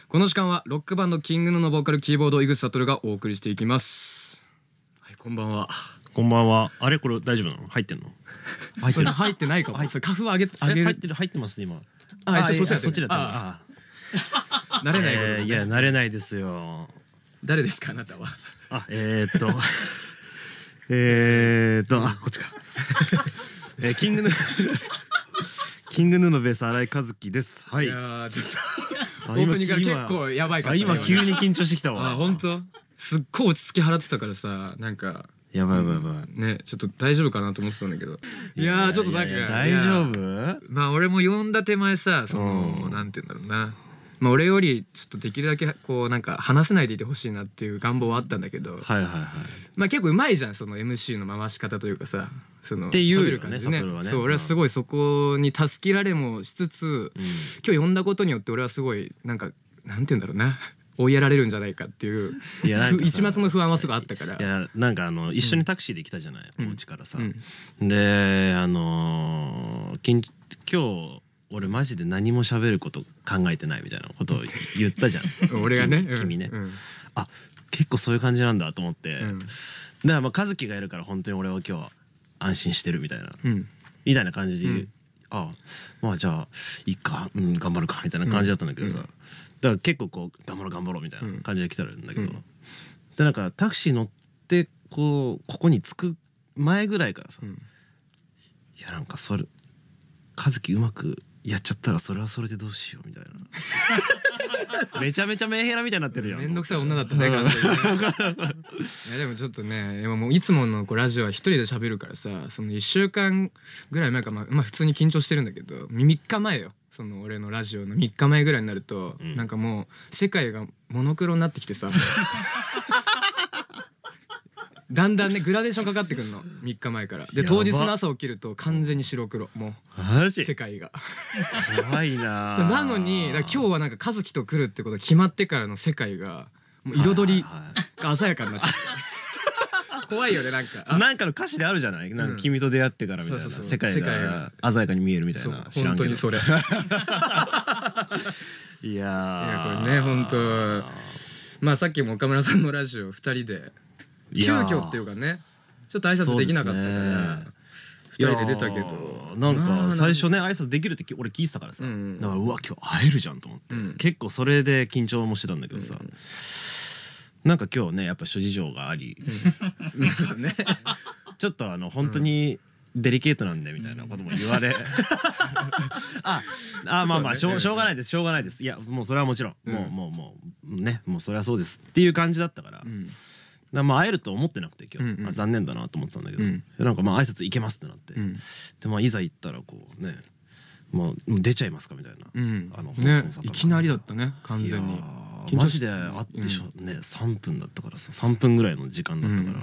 この時間はロックバンドキングヌーのボーカルキーボード井口悟がお送りしていきます。はい、こんばんは。 こんばんは。あれこれ大丈夫なの？入ってんの？ 入ってる。入ってないかも。それカフ上げる。 入ってますね今。 そっちだった。慣れないことね。 いや慣れないですよ。 誰ですかあなたは？ こっちか。キングヌーのベース新井和樹です。はい。 いやちょっとオープニングから結構やばいから。 今急に緊張してきたわ。 あ、本当？すっごい落ち着き払ってたからさ、なんか。 やばいね、ちょっと大丈夫かなと思ってたんだけど、いやちょっとなんか大丈夫？ まあ俺も呼んだ手前さ、そのなんて言うんだろうな、まあ俺よりちょっとできるだけこうなんか話せないでいてほしいなっていう願望はあったんだけど、まあ結構うまいじゃん、その MC の回し方というかさ、そのっていう喋る感じね。 ね。 そう、俺はすごいそこに助けられもしつつ、今日呼んだことによって俺はすごいなんかなんて言うんだろうな、追いやられるんじゃないかっていう一抹の不安はすぐあったから。 いやなんか一緒にタクシーで来たじゃない、お家からさ。で今日俺マジで何も喋ること考えてないみたいなことを言ったじゃん俺がね、 君ね。あ、結構そういう感じなんだと思って、だからまあ和樹がいるから本当に俺は今日は安心してるみたいなみたいな感じで、あ、まあじゃあいいか、頑張るかみたいな感じだったんだけどさ、だから結構こう頑張ろうみたいな感じで来たんだけど、でなんかタクシー乗ってここに着く前ぐらいからさ、いやなんかそれ和樹うまくやっちゃったらそれはそれでどうしようみたいな。めちゃめちゃメンヘラみたいになってるやん。 めんどくさい女だったね、完全にね。いやでもちょっとね、もういつものこうラジオは一人で喋るからさ、その1週間ぐらい前か、まあ普通に緊張してるんだけど、3日前よ、その俺のラジオの3日前ぐらいになると、なんかもう世界がモノクロになってきてさだんだんねグラデーションかかってくんの、3日前から。で当日の朝起きると完全に白黒、もう世界が怖いな。 なのに今日はなんか和樹と来るってことが決まってからの世界がもう彩りが鮮やかになって怖いよね。 なんかの歌詞であるじゃない、なんか君と出会ってからみたいな、世界が鮮やかに見えるみたいな。 本当にそれいやこれね、本当まあさっきも岡村さんのラジオ2人で急遽っていうかね、ちょっと挨拶できなかったから2人で出たけど、 なんか最初ね挨拶できるって俺聞いてたからさ、だからうわ今日会えるじゃんと思って、結構それで緊張もしてたんだけどさ、なんか今日ねやっぱ諸事情があり、ちょっと本当にデリケートなんでみたいなことも言われ、まあしょうがないです、いやもうそれはもちろんもうそれはそうですっていう感じだったから。まあ会えると思ってなくて今日残念だなと思ってたんだけど、なんかまあ挨拶行けますってなって、でまあいざ行ったらこうね、もう出ちゃいますかみたいな、 ね、いきなりだったね完全に。 マジで会ってね3分だったからさ、3分ぐらいの時間だったから、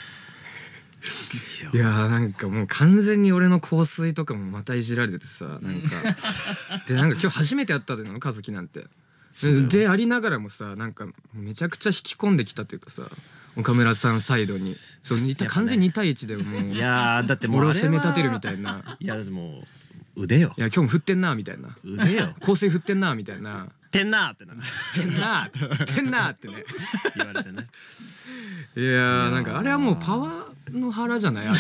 いやなんかもう完全に俺の香水とかもまたいじられててさ、なんかでなんか今日初めて会ったでの和樹なんてでありながらもさ、なんかめちゃくちゃ引き込んできたというかさ、岡村さんサイドに完全に2対1でもう、 いやだってもう俺を攻め立てるみたいな。 いやでも腕よ、 いや今日も振ってんなみたいな、 腕よ香水振ってんなみたいな、 てんなってなてんなってね言われてね。 いやなんかあれはもうパワーの腹じゃないあれ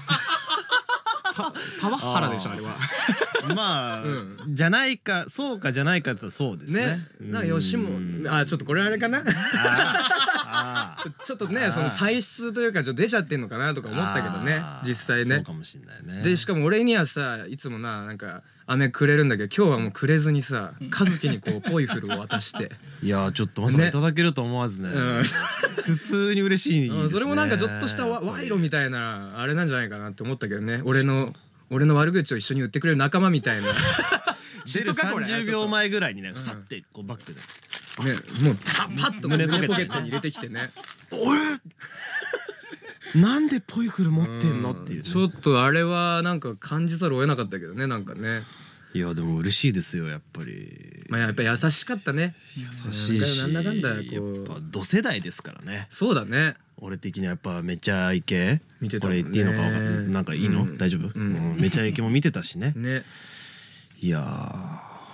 パワハラでしょあれは。 まあじゃないかそうかじゃないかってそうですね。 なんか吉本ちょっとこれあれかなちょっとねその体質というかちょっと出ちゃってんのかなとか思ったけどね、実際ね。 そうかもしんないね。 でしかも俺にはさいつもなんか飴くれるんだけど、今日はもうくれずにさ和樹にこうポイフルを渡していやちょっとまさかいただけると思わずね、普通に嬉しいですね。 それもなんかちょっとした賄賂みたいなあれなんじゃないかなって思ったけどね、俺の悪口を一緒に言ってくれる仲間みたいな。 出る30秒前ぐらいにねふさってこうバックでね、もうパッと胸ポケットに入れてきてね、 なんでポイフル持ってんのっていう、 ちょっとあれはなんか感じざるを得なかったけどね、なんかね。 いやでも嬉しいですよやっぱり。 まあやっぱ優しかったね。 優しいし、 なんだかんだこうやっぱ同世代ですからね。 そうだね。 俺的にはやっぱめちゃイケ見てたもんね。 これ言っていいのか分かんなんかいいの大丈夫？めちゃイケも見てたしね。 ね。 いや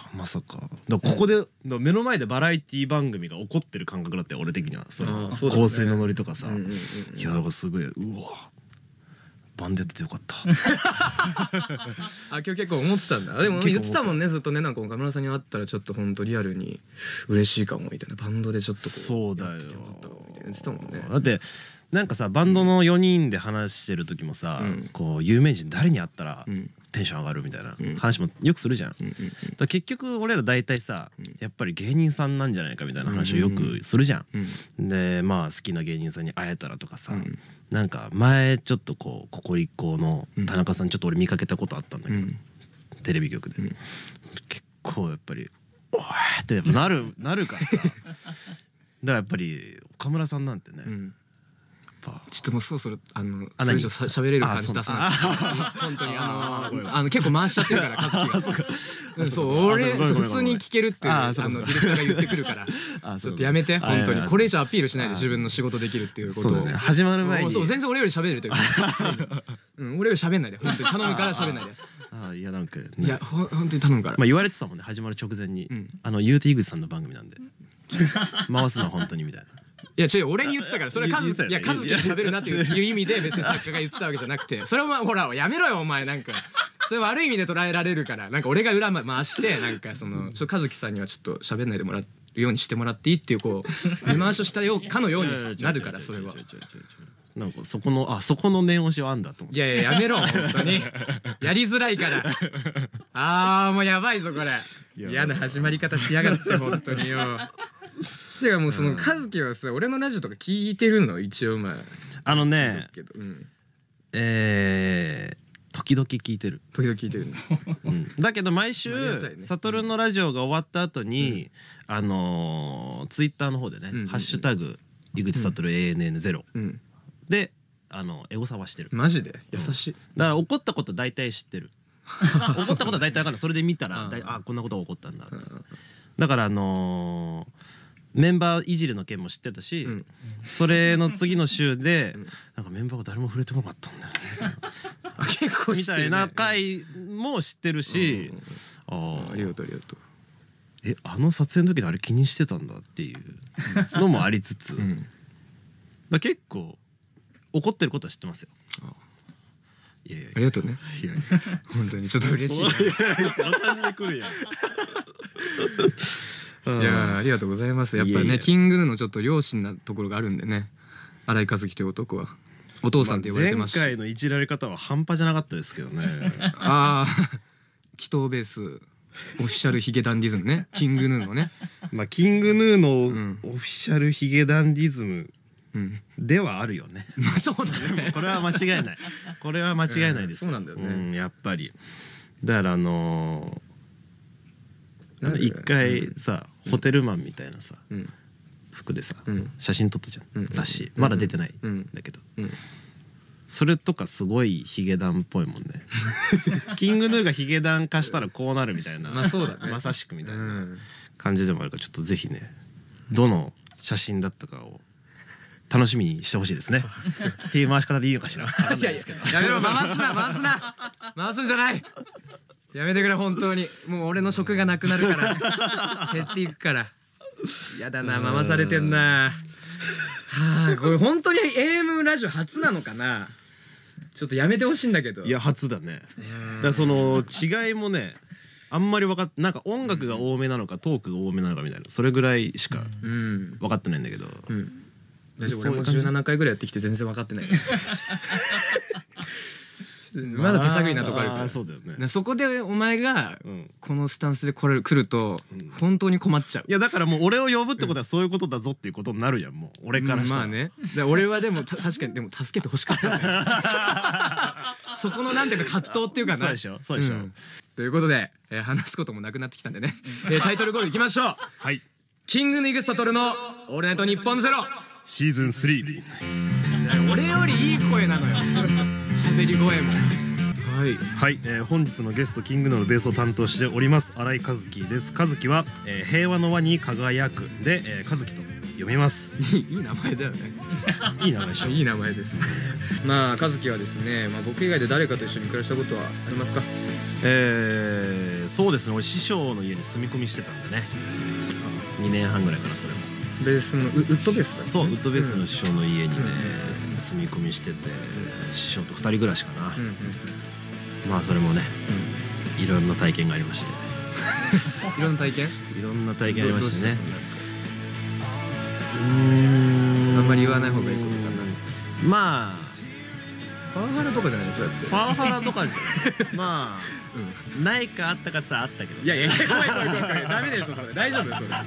まさかここで目の前でバラエティ番組が起こってる感覚だったよ俺的には。その香水のノリとかさ、いやだからすごいうわバンドやっててよかったあ、今日結構思ってたんだ。でも言ってたもんねずっとね、なんか岡村さんに会ったらちょっとほんとリアルに嬉しいかもみたいな、バンドでちょっとこうそうだよやっててよかったかもみたいな言ってたもんね。 だってなんかさバンドの4人で話してる時もさ、こう有名人誰に会ったらテンション上がるみたいな話もよくするじゃん。だから結局俺ら大体さやっぱり芸人さんなんじゃないかみたいな話をよくするじゃん。でまあ好きな芸人さんに会えたらとかさ、なんか前ちょっとこうココリコの田中さんちょっと俺見かけたことあったんだけど、テレビ局で、結構やっぱり「おい!」ってやっぱなるからさだからやっぱり岡村さんなんてね、 ちょっともうそろそろそれ以上喋れる感じ出さない本当に結構回しちゃってるから和樹がそう俺普通に聞けるってディレクターが言ってくるからちょっとやめて本当にこれ以上アピールしないで自分の仕事できるっていうことを始まる前にそう全然俺より喋れるというか俺より喋んないで本当に頼むから喋んないで。 いやなんかいや本当に頼むから。 まあ言われてたもんね始まる直前に言うて井口さんの番組なんで回すの本当にみたいな。 いや違う俺に言ってたから、それは和樹が喋るなっていう意味で別に作家が言ってたわけじゃなくて、それはほらやめろよお前なんかそれ悪い意味で捉えられるから、なんか俺が裏回してなんかその和樹さんにはちょっと喋んないでもらうようにしてもらっていいっていうこう根回しをしたよかのようになるからそれは。 なんかそこの念押しはあんだと思って。 いやいややめろ本当にやりづらいからもうやばいぞこれ、嫌な始まり方しやがって本当によ。てかもうその和樹はさ俺のラジオとか聞いてるの一応まあ時々聞いてる時々聞いてるだけど毎週悟のラジオが終わった後にツイッターの方でね「ハッシュタグ井口悟 ANN0」でエゴサはしてる。 マジで優しい。 だから怒ったこと大体知ってる怒ったことは大体分かんない。それで見たらこんなことが起こったんだって。だからメンバーいじりの件も知ってたし、それの次の週でなんかメンバーが誰も触れてこなかったんだよ結構みたいな回も知ってるし、 ありがとうありがとう。 撮影の時のあれ気にしてたんだっていうのもありつつ、だ結構怒ってることは知ってますよ。 ありがとうね。本当にちょっと嬉しいな。 その感じで来るやん。 いやありがとうございます。やっぱりねキングヌーのちょっと両親なところがあるんでね、新井和樹という男はお父さんって言われてますし、 前回のいじられ方は半端じゃなかったですけどね。 祈祷ベースオフィシャルヒゲダンディズムね、キングヌーのね。 まあキングヌーのオフィシャルヒゲダンディズムではあるよね。 そうだね。 これは間違いない。これは間違いないです。 そうなんだよね。 やっぱりだから一回さホテルマンみたいなさ服でさ写真撮ったじゃん雑誌。まだ出てないんだけど、それとかすごいヒゲダンっぽいもんね。キングヌーがヒゲダン化したらこうなるみたいな、 まあそうだね、 まさしくみたいな感じでもあるから、ちょっとぜひねどの写真だったかを楽しみにしてほしいですね。っていう回し方でいいのかしら。分かんないですけど。 やめろ、回すんじゃない。やめてくれ本当に。もう俺の職がなくなるから減っていくから。やだな、回されてんな。これ本当に AM ラジオ初なのかな。ちょっとやめてほしいんだけど。 いや初だね。だからその違いもねあんまり分かって、なんか音楽が多めなのかトークが多めなのかみたいな、それぐらいしか分かってないんだけど。 俺も17回ぐらいやってきて全然分かってない。まだ手探りなとこあるから。 そうだよね。 そこでお前がこのスタンスで来ると本当に困っちゃう。 いやだからもう俺を呼ぶってことはそういうことだぞっていうことになるやん、もう俺からしたら。 まあね、俺はでも確かにでも助けてほしかった。そこのなんていうか葛藤っていうかな。 そうでしょ、そうでしょ。 ということで話すこともなくなってきたんでね、タイトルコールいきましょう。 はい、 キングヌー悟のオールナイトニッポンゼロシーズン3。 俺よりいい声なのよ、喋り声も。 はい、本日のゲストキングヌーのベースを担当しております新井和樹です。和樹は、平和の輪に輝くで、和樹と読みます。 いい名前だよね。 いい名前でしょ。 いい名前です。まあ和樹はですね、僕以外で誰かと一緒に暮らしたことはありますか？ そうですね、俺師匠の家に住み込みしてたんでね、2年半ぐらいかな。それもベースのウッドベースだね。 そう、ウッドベースの師匠の家にね、住み込みしてて、師匠と2人暮らしかな。まあそれもね、いろんな体験がありまして。 いろんな体験？ いろんな体験ありましてね。 あんまり言わない方がいいことかな。 まあパワハラとかじゃないでしょ。だってパワハラとかじゃまあ、ないかあったかって言ったらあったけど、 いやいや、怖いダメでしょそれ。大丈夫よそれ。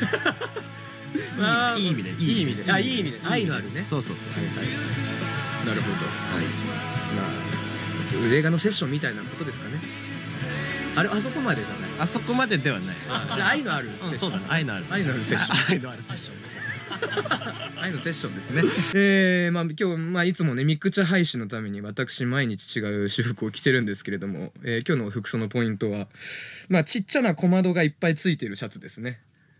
いい意味で、 いい意味で、いい意味で愛のあるね。 そうそうそう。 なるほど。まあ映画のセッションみたいなことですかね。あそこまでじゃない。 あそこまでではない。 じゃあ愛のあるセッション。 そうだね、愛のあるセッション。 愛のあるセッション。 愛のセッションですね。まあ今日いつもねミクチャ配信のために私毎日違う私服を着てるんですけれども、今日の服装のポイントはちっちゃな小窓がいっぱいついてるシャツですね。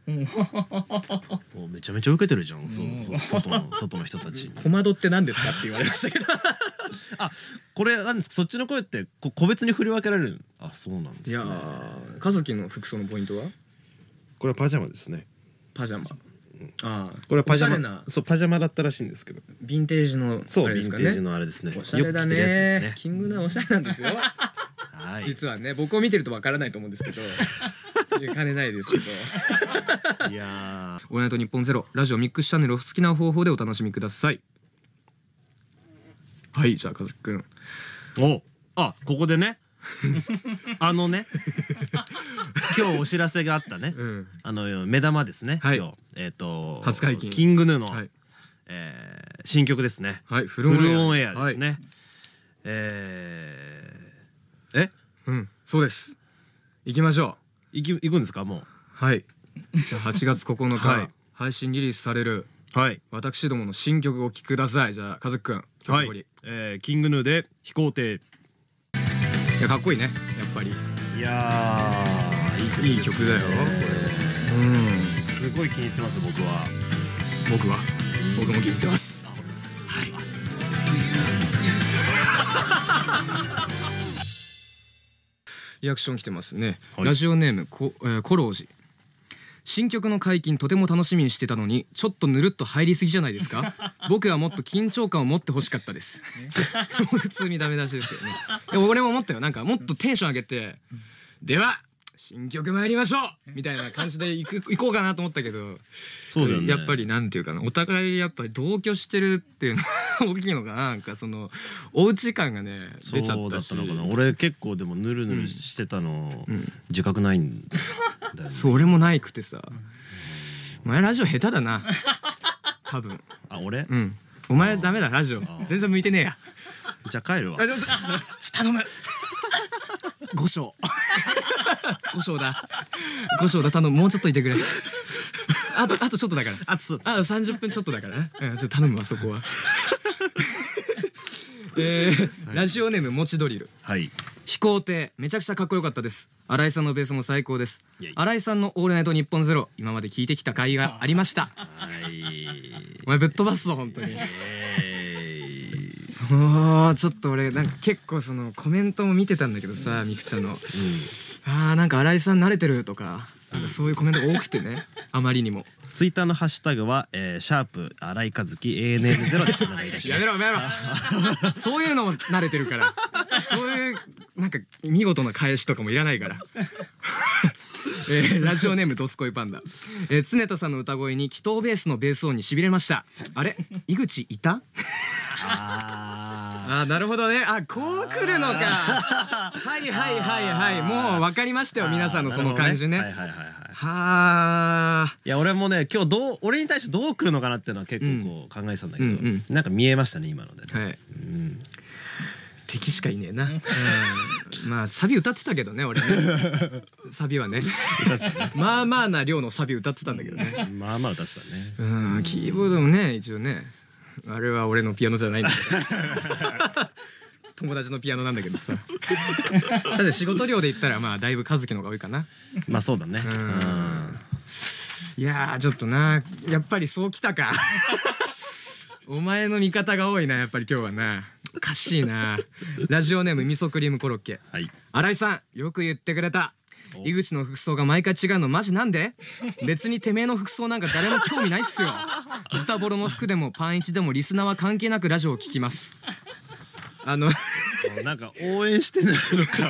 めちゃめちゃ受けてるじゃん。外の人たち。 小窓って何ですかって言われましたけど。 あ、これなんですか。そっちの声って個別に振り分けられる。あ、そうなんですね。いや和樹の服装のポイントは？ これはパジャマですね。 パジャマ。 これはパジャマ。そう、パジャマだったらしいんですけど。 ヴィンテージのそう、ヴィンテージのあれですね。 おしゃれだね。キングなおしゃれなんですよ。実はね、僕を見てるとわからないと思うんですけど、金ないですけど。いやー、オールナイトニッポンゼロラジオミックスチャンネルを好きな方法でお楽しみください。はい、じゃあ和樹くん。 ここでね。今日お知らせがあったね。目玉ですね。今日初解禁キングヌーの新曲ですね。フルオンエアですね。 そうです。行きましょう。行くんですかもう。 はい。じゃあ8月9日配信リリースされる私どもの新曲をお聴きください。じゃあ和樹くん曲振り。 キングヌーで飛行艇。 いやかっこいいねやっぱり。 いやーいい曲だよこれ。 すごい気に入ってます僕は。 僕も気に入ってます。はい。リアクション来てますね。ラジオネームコロージ。新曲の解禁とても楽しみにしてたのにちょっとぬるっと入りすぎじゃないですか。僕はもっと緊張感を持ってほしかったです。普通にダメ出しですけどね。でも俺も思ったよ。なんかもっとテンション上げて、では新曲参りましょうみたいな感じで行こうかなと思ったけど、 そうだよね。 やっぱりなんていうかな、お互いやっぱり同居してるっていうのが大きいのかな。なんかそのおうち感がね出ちゃったし。 そうだったのかな。俺結構でもヌルヌルしてたの自覚ないんだよね。 そう俺もないくてさ。お前ラジオ下手だな多分。 俺？ お前ダメだラジオ全然向いてねえや。 じゃあ帰るわ。 頼む。5章だ頼む。もうちょっといてくれ。あとちょっとだから。あと30分ちょっとだからね。ちょっと頼むわそこは。ラジオネームもちドリル。飛行艇めちゃくちゃかっこよかったです。新井さんのベースも最高です。新井さんのオールナイトニッポンゼロ今まで聞いてきた回がありました。お前ぶっ飛ばすぞ本当に。もうちょっと俺なんか結構そのコメントも見てたんだけどさみくちゃんの、なんか新井さん慣れてるとかなんかそういうコメントが多くてね。あまりにもツイッターのハッシュタグはシャープ新井和樹 ANN0 でお願いいたします。 やめろそういうのも慣れてるから。そういうなんか見事な返しとかもいらないから。ラジオネームドスコイパンダ。常田さんの歌声に祈祷ベースのベース音にしびれました。あれ井口いた？なるほどね。こう来るのか。はいもう分かりましたよ皆さんのその感じね。 いや俺もね今日俺に対してどう来るのかなっていうのは結構こう考えてたんだけど、なんか見えましたね今ので。 敵しかいねえな。まあサビ歌ってたけどね俺ね。サビはねまあまあな量のサビ歌ってたんだけどね。 まあまあ歌ってたね。 キーボードもね一応ねあれは俺のピアノじゃないんだけど。友達のピアノなんだけどさ。ただ仕事量で言ったらまあだいぶ和樹の方が多いかな。 まあそうだね。 いやーちょっとな、やっぱりそうきたかお前の味方が多いな、やっぱり今日はな。おかしいな。ラジオネーム味噌クリームコロッケ。 はい。 新井さんよく言ってくれた。井口の服装が毎回違うのマジなんで？別にてめえの服装なんか誰も興味ないっすよ。ズタボロの服でもパンイチでもリスナーは関係なくラジオを聞きます。 なんか応援してないのか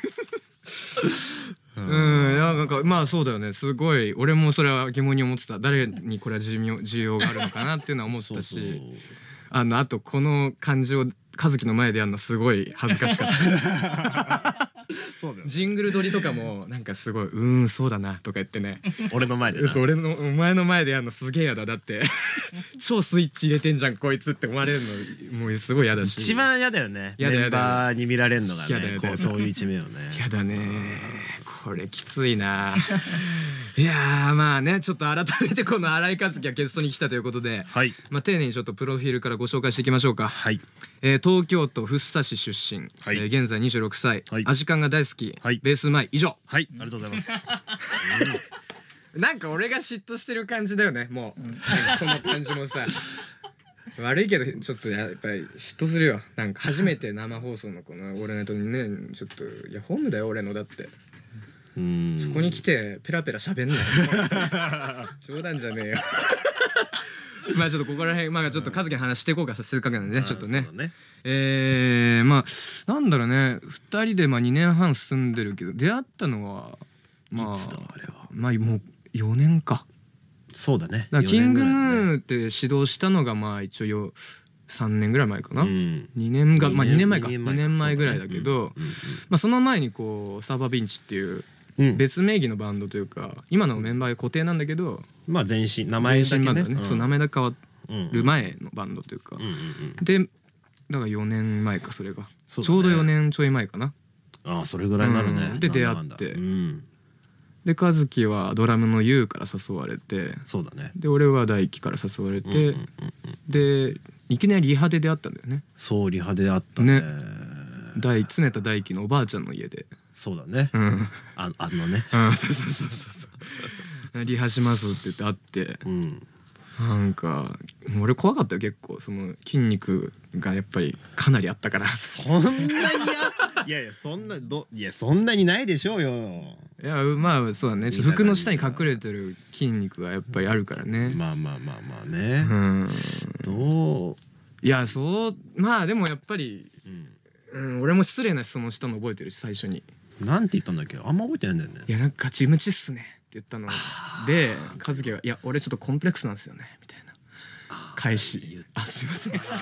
なんかまあそうだよね。すごい俺もそれは疑問に思ってた。誰にこれは需要があるのかなっていうのは思ってたしあとこの感じを和樹の前でやるのすごい恥ずかしかったそうだよ、ね、ジングル撮りとかもなんかすごいそうだなとか言ってね俺の前でなお前の前でやるのすげえやだ。だって超スイッチ入れてんじゃんこいつって思われるのもうすごいやだし、 一番嫌だよね。メンバーに見られるのがね、こうそういう一面をね。 やだねこれきついないやーまあねちょっと改めてこの新井和樹がゲストに来たということで、 はい、 まあ丁寧にちょっとプロフィールからご紹介していきましょうか。 はい、 東京都福生市出身、 はい、 現在26歳、 はい、 アジカンが大好き、 はい、 ベースうまい以上。 はい、ありがとうございますなんか俺が嫉妬してる感じだよねもう、この感じもさ悪いけどちょっとやっぱり嫉妬するよ。なんか初めて生放送のこの「オールナイト」にねちょっといやホームだよ俺のだってそこに来てペラペラ喋んない冗談じゃねえよまあちょっとここら辺まあちょっと和樹の話していこうかさせるかけなんでねちょっとねまあなんだろうね2人でまあ2年半住んでるけど出会ったのはまあいつだあれはまあもう4年か。 そうだね。 キングヌーって指導したのがまあ一応3年ぐらい前かな、2年がまあ2年前か2年前ぐらいだけど、まあその前にこうサーバービンチっていう別名義のバンドというか今のメンバー固定なんだけどまあ全身名前だけねそう名前だけ変わる前のバンドというかでだから4年前かそれがちょうど4年ちょい前かな。 ああそれぐらいになるね。 で出会ってで和樹はドラムのユウから誘われてそうだね。 で俺は大輝から誘われてでいきなりリハで出会ったんだよね。 そうリハで会ったね。 常田大輝のおばあちゃんの家で。 そうだね。あのね。 そうそうリハしますって言って会ってなんか俺怖かったよ結構その筋肉がやっぱりかなりあったから。 そんなにいやそんなにないでしょうよ。 いやまあそうだね服の下に隠れてる筋肉がやっぱりあるからね。 まあね。どういやそうまあでもやっぱり俺も失礼な質問したの覚えてるし最初になんて言ったんだっけあんま覚えてないんだよね。 いやなんかガチムチっすねって言ったので和樹が「いや俺ちょっとコンプレックスなんですよね」みたいな返し「あすいません」っつって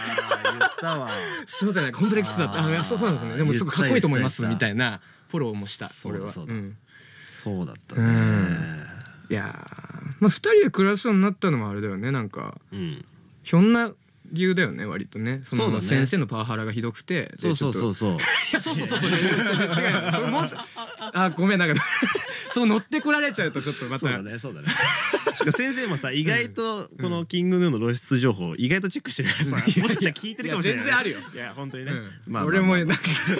「すいませんコンプレックスだった」「いやそうなんですねでもすごくかっこいいと思います」みたいなフォローもした俺は。 そうだったね。 いやまあ2人で暮らすようになったのもあれだよねなんかひょんな理由だよね割とね。その先生のパワハラがひどくてそういやそう違うよそれもうちょごめんなんかそう乗ってこられちゃうとちょっとまたそうだねしかも先生もさ意外とこのキングヌーの露出情報意外とチェックしてるからさもしかしたら聞いてるかもしれない。 全然あるよ。 いや本当にね俺もなんか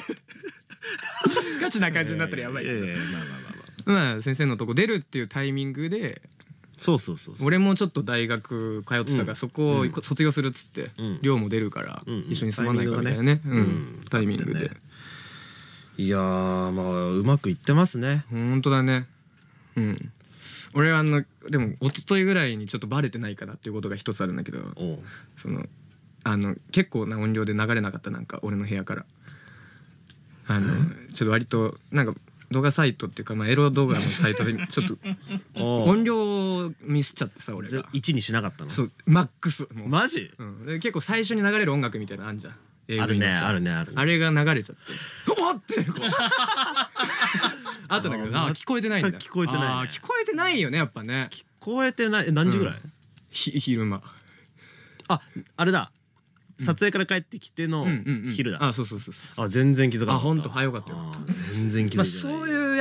ガチな感じになったらやばい。まあ先生のとこ出るっていうタイミングでそう俺もちょっと大学通ってたからそこを卒業するっつって寮も出るから一緒に住まないかみたいなねタイミングで。 いやまあうまくいってますね。 ほんとだね。俺はでも一昨日ぐらいにちょっとバレてないかなっていうことが一つあるんだけどその結構な音量で流れなかったなんか俺の部屋からちょっと割となんか動画サイトっていうかまあエロ動画のサイトでちょっと音量をミスっちゃってさ俺が 1にしなかったの。 そうマックスマジで結構最初に流れる音楽みたいなのあんじゃん。 あるねあれが流れちゃっておっってこうあったんだけど聞こえてないんだ。 聞こえてないね。 聞こえてないよねやっぱね。 聞こえてない。何時ぐらい？ 昼間。 あれだ撮影から帰ってきての昼だ。 そう全然気づかなかった。 ほんとよかったよ。 全然気づいてない。 そういう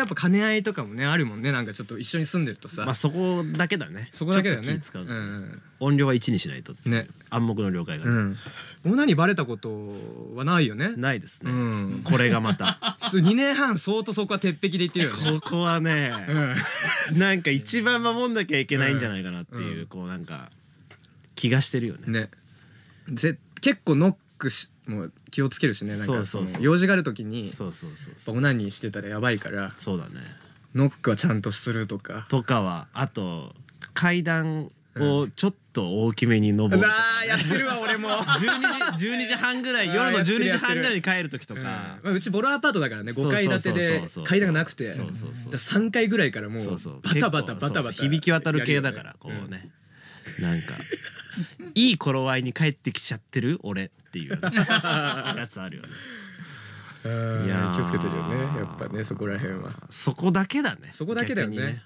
やっぱ兼ね合いとかもねあるもんね。なんかちょっと一緒に住んでるとさ、 まあそこだけだね。 そこだけだよね。 ちょっと気使う。音量は1にしないとってね、 暗黙の了解がね。 オナニーバレたことはないよね。 ないですね。これがまた 2年半相当そこは鉄壁で言ってるよね。 ここはね、なんか一番守んなきゃいけないんじゃないかなっていうこうなんか気がしてるよね。 結構ノックもう気をつけるしね。なんか用事がある時にオナニーしてたらやばいから。そうだね。ノックはちゃんとするとかは、あと階段をちょっと大きめに登るとか、 やってるわ俺も。 12時半ぐらい、夜の12時半ぐらいに帰る時とか、 うちボロアパートだからね、5階建てで階段がなくて、3階ぐらいからもうバタバタ響き渡る系だから、こうね、なんかいい頃合いに帰ってきちゃってる俺っていうやつあるよね。 気をつけてるよねやっぱね。そこら辺はそこだけだね。 そこだけだよね。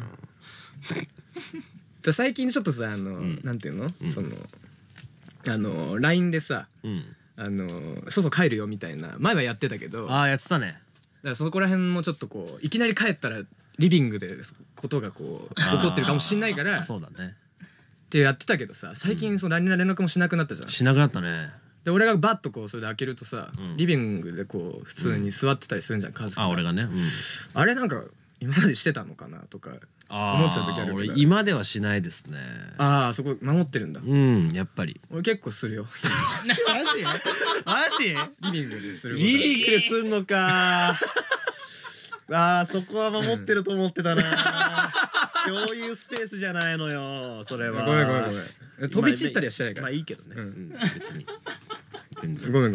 最近ちょっとさ、なんていうの、そのLINE でさ、そうそう帰るよみたいな前はやってたけど、 やってたね。 だからそこら辺もちょっとこういきなり帰ったらリビングでことがこう起こってるかもしんないから、 そうだねってやってたけどさ、最近その LINE の連絡もしなくなったじゃん。 しなくなったね。 で俺がバッとこうそれで開けるとさ、リビングでこう普通に座ってたりするんじゃん、カズキが。 俺がね、 あれなんか今までしてたのかなとか思っちゃう時あるけど。 俺今ではしないですね。 そこ守ってるんだ。 やっぱり俺結構するよ。 マジリビングでする。 リビングですんのか。そこは守ってると思ってたな。共有スペースじゃないのよそれは。ごめん飛び散ったりはしてないから。 まあいいけどね、別に全然ごめん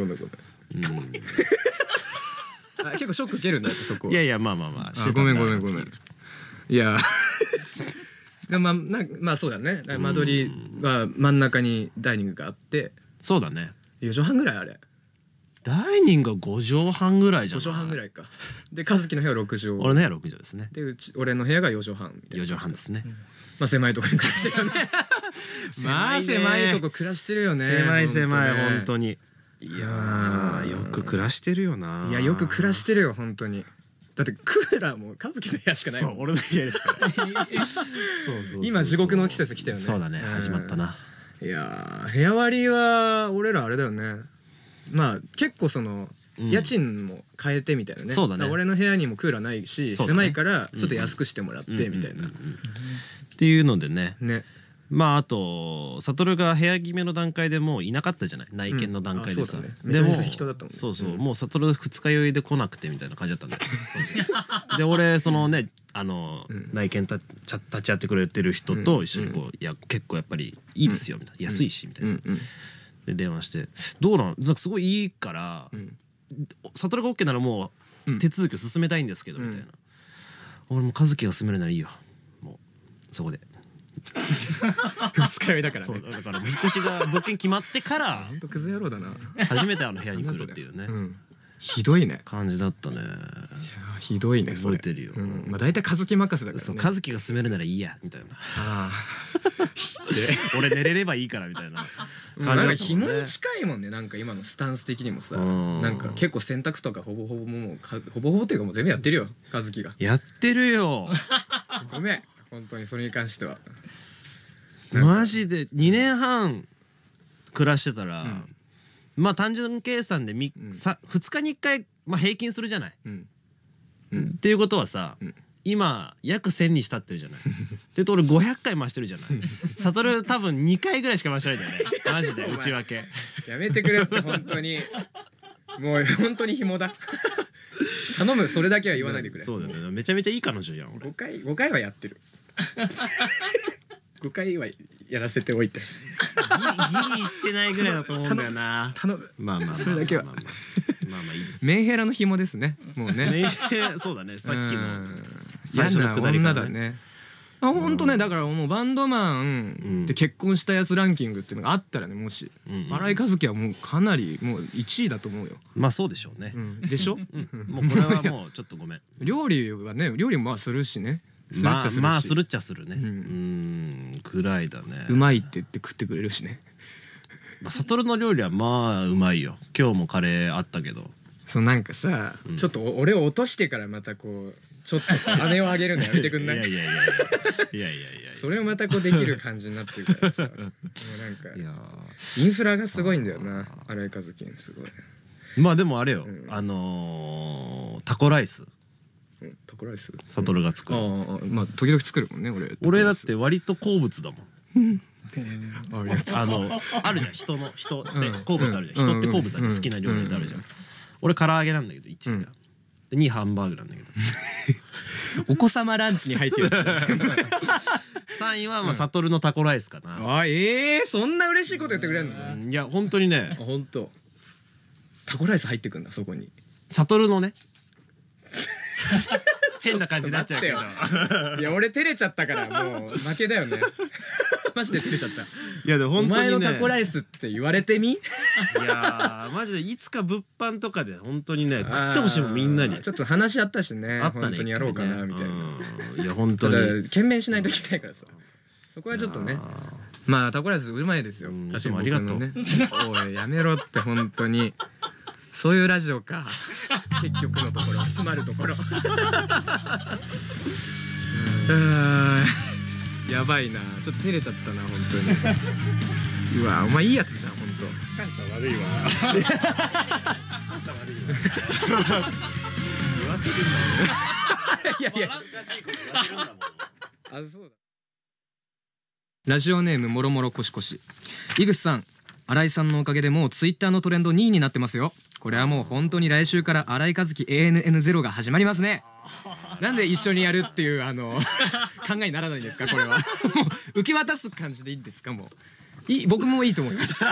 結構ショック受けるんだってそこ。 いやまあごめんいやでもまあそうだね。間取りは真ん中にダイニングがあって、 そうだね。 4畳半ぐらいあれ。 ダイニングが5畳半ぐらいじゃん。 5畳半ぐらいか。で和樹の部屋は6畳。 俺の部屋は6畳ですね。 で俺の部屋が4畳半みたいな。 4畳半ですね。 まあ狭いとこに暮らしてるよね。まあ狭いとこ暮らしてるよね。 狭い本当に。いやよく暮らしてるよな。 いやよく暮らしてるよ本当に。だってクーラーも和樹の部屋しかないもん。 そう俺の部屋しかない。 今地獄の季節来たよね。 そうだね、始まったな。 いや部屋割りは俺らあれだよね。まあ結構その家賃も変えてみたいなね。そうだね。俺の部屋にもクーラーないし狭いからちょっと安くしてもらってみたいなっていうのでね。まああと悟が部屋決めの段階でもういなかったじゃない、内見の段階でさ。 めちゃめちゃ人だったもんね。 そうもう悟二日酔いで来なくてみたいな感じだったんだよ。で俺そのね内見立ち会ってくれてる人と一緒にこういや結構やっぱりいいですよみたいな、安いしみたいな。で電話して「どうなん？なんかすごいいいから悟が OK ならもう手続きを進めたいんですけど」みたいな。俺も和樹が進めるならいいよ、もうそこで。 二日酔いだからね。 だから引っ越しが物件決まってからほんとクズ野郎だな。 初めて部屋に来るっていうね。 ひどいね感じだったね。 ひどいね。 覚えてるよ。 まあ大体和樹任せだからね。 和樹が住めるならいいやみたいな。俺寝れればいいからみたいな感じ。紐に近いもんね。なんか今のスタンス的にもさ、なんか結構洗濯とかほぼほぼもうほぼほぼっていうかもう全部やってるよ和樹が。 やってるよ。 ごめん本当にそれに関しては。 マジで2年半暮らしてたら、まあ単純計算で2日に1回平均するじゃない。っていうことはさ、今約1000にしたってるじゃない。で俺500回増してるじゃない。悟多分2回ぐらいしか増してないんだよね。マジで内訳。 やめてくれって本当に。もう本当に紐だ。頼む、それだけは言わないでくれ。 そうだね。めちゃめちゃいい彼女やん俺。 5回はやってる。5回はやらせておいて。ギリいってないぐらいだと思うんだよな。 頼む。 まあそれだけは。 まあいいです。 メンヘラの紐ですね。もうね。 そうだね。さっきの最初のくだりからね。 ほんとね、だからもうバンドマンで結婚したやつランキングっていうのがあったらね、もし新井和樹はもうかなりもう1位だと思うよ。 まあそうでしょうね。 でしょ。 もうこれはもうちょっとごめん。 料理はね、料理もまあするしね。 まあするっちゃするね。くらいだね。 うまいって言って食ってくれるしね。 悟の料理はまあうまいよ。今日もカレーあったけど。 そうなんかさ、ちょっと俺を落としてからまたこうちょっと羽を上げるのやめてくんない？ いやいやいやいやいやいやそれをまたこうできる感じになってるからさもうなんかインフラがすごいんだよな新井和樹すごい。 まあでもあれよ、タコライスタコライス悟が作る。 まあ時々作るもんね俺だって割と好物だもん。 ありがとう。 あるじゃん、人って好物あるじゃん、人って好物ある、好きな料理ってあるじゃん。俺唐揚げなんだけど1位だ、で2位ハンバーグなんだけどお子様ランチに入ってるやつ 3位はまあ悟のタコライスかな。 そんな嬉しいこと言ってくれんの？ いや本当にね、 本当タコライス入ってくんだそこに。 悟のね変な感じになっちゃうけどいや俺照れちゃったからもう負けだよねマジで照れちゃった。いやでも本当にね、 お前のタコライスって言われてみ。いやマジでいつか物販とかで本当にね食ってほしいもん、みんなに。 ちょっと話あったしね、 あったね、 本当にやろうかなみたいな。 いや本当に懸命しないといけないからさ、そこはちょっとね。まあタコライスうまいですよ。 いつもありがとう。 おいやめろって本当に。そういうラジオか結局のところ集まるところやばいな、ちょっと照れちゃったな本当にうわお前いいやつじゃん本当。 関西悪いわ関西悪いわ言わせるんだもん。 いやいや恥ずかしいこと言わせるんだもん。 そうだ。ラジオネームもろもろこしこし。井口さん、新井さんのおかげでもうツイッターのトレンド2位になってますよ。これはもう本当に来週から新井和樹 ANN0 が始まりますね。なんで一緒にやるっていう考えにならないんですかこれは。もう受け渡す感じでいいんですか？もう僕もいいと思います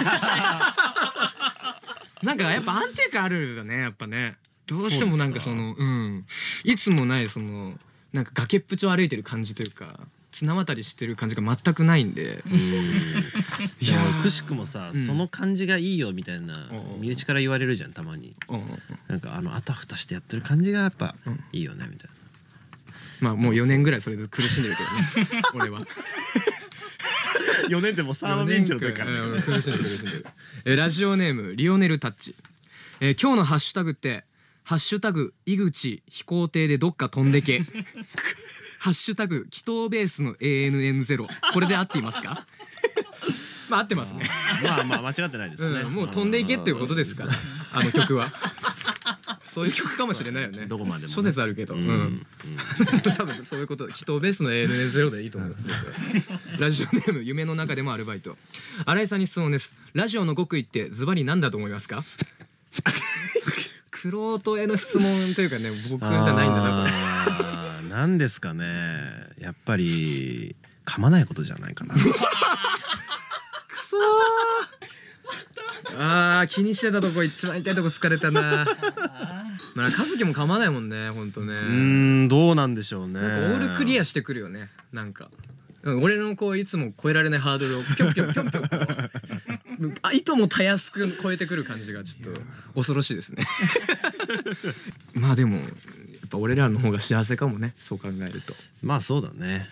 なんかやっぱ安定感あるよねやっぱね。どうしてもなんかいつもないなんか崖っぷちを歩いてる感じというか綱渡りしてる感じが全くないんで。 いやくしくもさ、その感じがいいよみたいな身内から言われるじゃんたまに。なんかあたふたしてやってる感じがやっぱいいよねみたいな。まあもう4年ぐらいそれで苦しんでるけどね俺は。 4年でもサードベンチの時からね。 苦しんでる。ラジオネームリオネルタッチ。今日のハッシュタグってハッシュタグ井口飛行艇でどっか飛んでけハッシュタグ祈祷ベースの ANN0 これで合っていますか？まあ合ってますね。 まあ間違ってないですね。 もう飛んでいけっていうことですからあの曲は。そういう曲かもしれないよね。 どこまでも諸説あるけど、多分そういうこと祈祷ベースの ANN0 でいいと思います。ラジオネーム夢の中でもアルバイト。新井さんに質問です。ラジオの極意ってズバリ何だと思いますか？玄人への質問というかね、僕じゃないんだなこれ。 なんですかね、やっぱり噛まないことじゃないかな。くそー気にしてたとこ一番痛いとこ疲れたな。まあ和樹も噛まないもんねほんとね。 どうなんでしょうね。 オールクリアしてくるよねなんか。俺のこういつも超えられないハードルをぴょんぴょんぴょんぴょんいともたやすく超えてくる感じがちょっと恐ろしいですね。まあでもやっぱ俺らの方が幸せかもねそう考えると。 まあそうだね。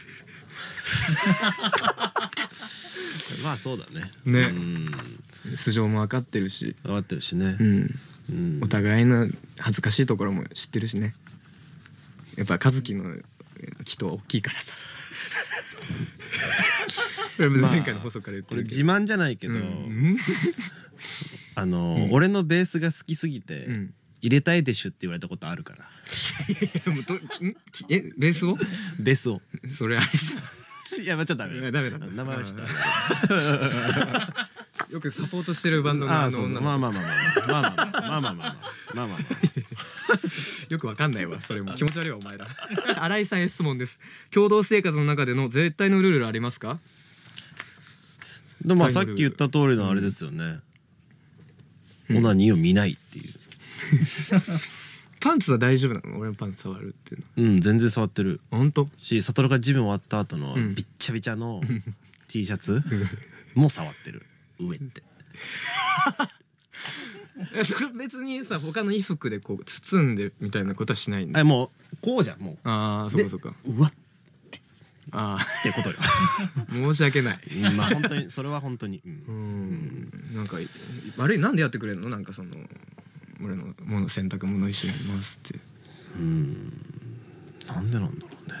まあそうだね。 ね素性も分かってるし分かってるしね。 お互いの恥ずかしいところも知ってるしね。やっぱ和樹の気と大きいからさ。前回の放送から言ってるけど、 これ自慢じゃないけど、俺のベースが好きすぎて入れたいでしゅって言われたことあるから。 ベースを？ ベースを。 それあれじゃん。 いやまあちょっとダメだ。名前は知った。 よくサポートしてるバンドの女の子。 まあよくわかんないわそれも気持ち悪いわお前ら。新井さんへ質問です。共同生活の中での絶対のルールありますか？ でもさっき言った通りのあれですよね。オナニーを見ないっていう。 パンツは大丈夫なの？俺のパンツ触るっていうの。全然触ってる。 本当？ 悟がジム終わった後のびっちゃびちゃの T シャツも触ってる。上って。 それ別にさ他の衣服でこう包んでみたいなことはしないんだ。 もうこうじゃんもう。 ああそうかそうか。 うわっ。 ああってことよ。 申し訳ない。 まあ本当にそれは本当に。 なんか悪いなんでやってくれるの？なんか俺の洗濯物一緒にやりますって。 なんでなんだろうね。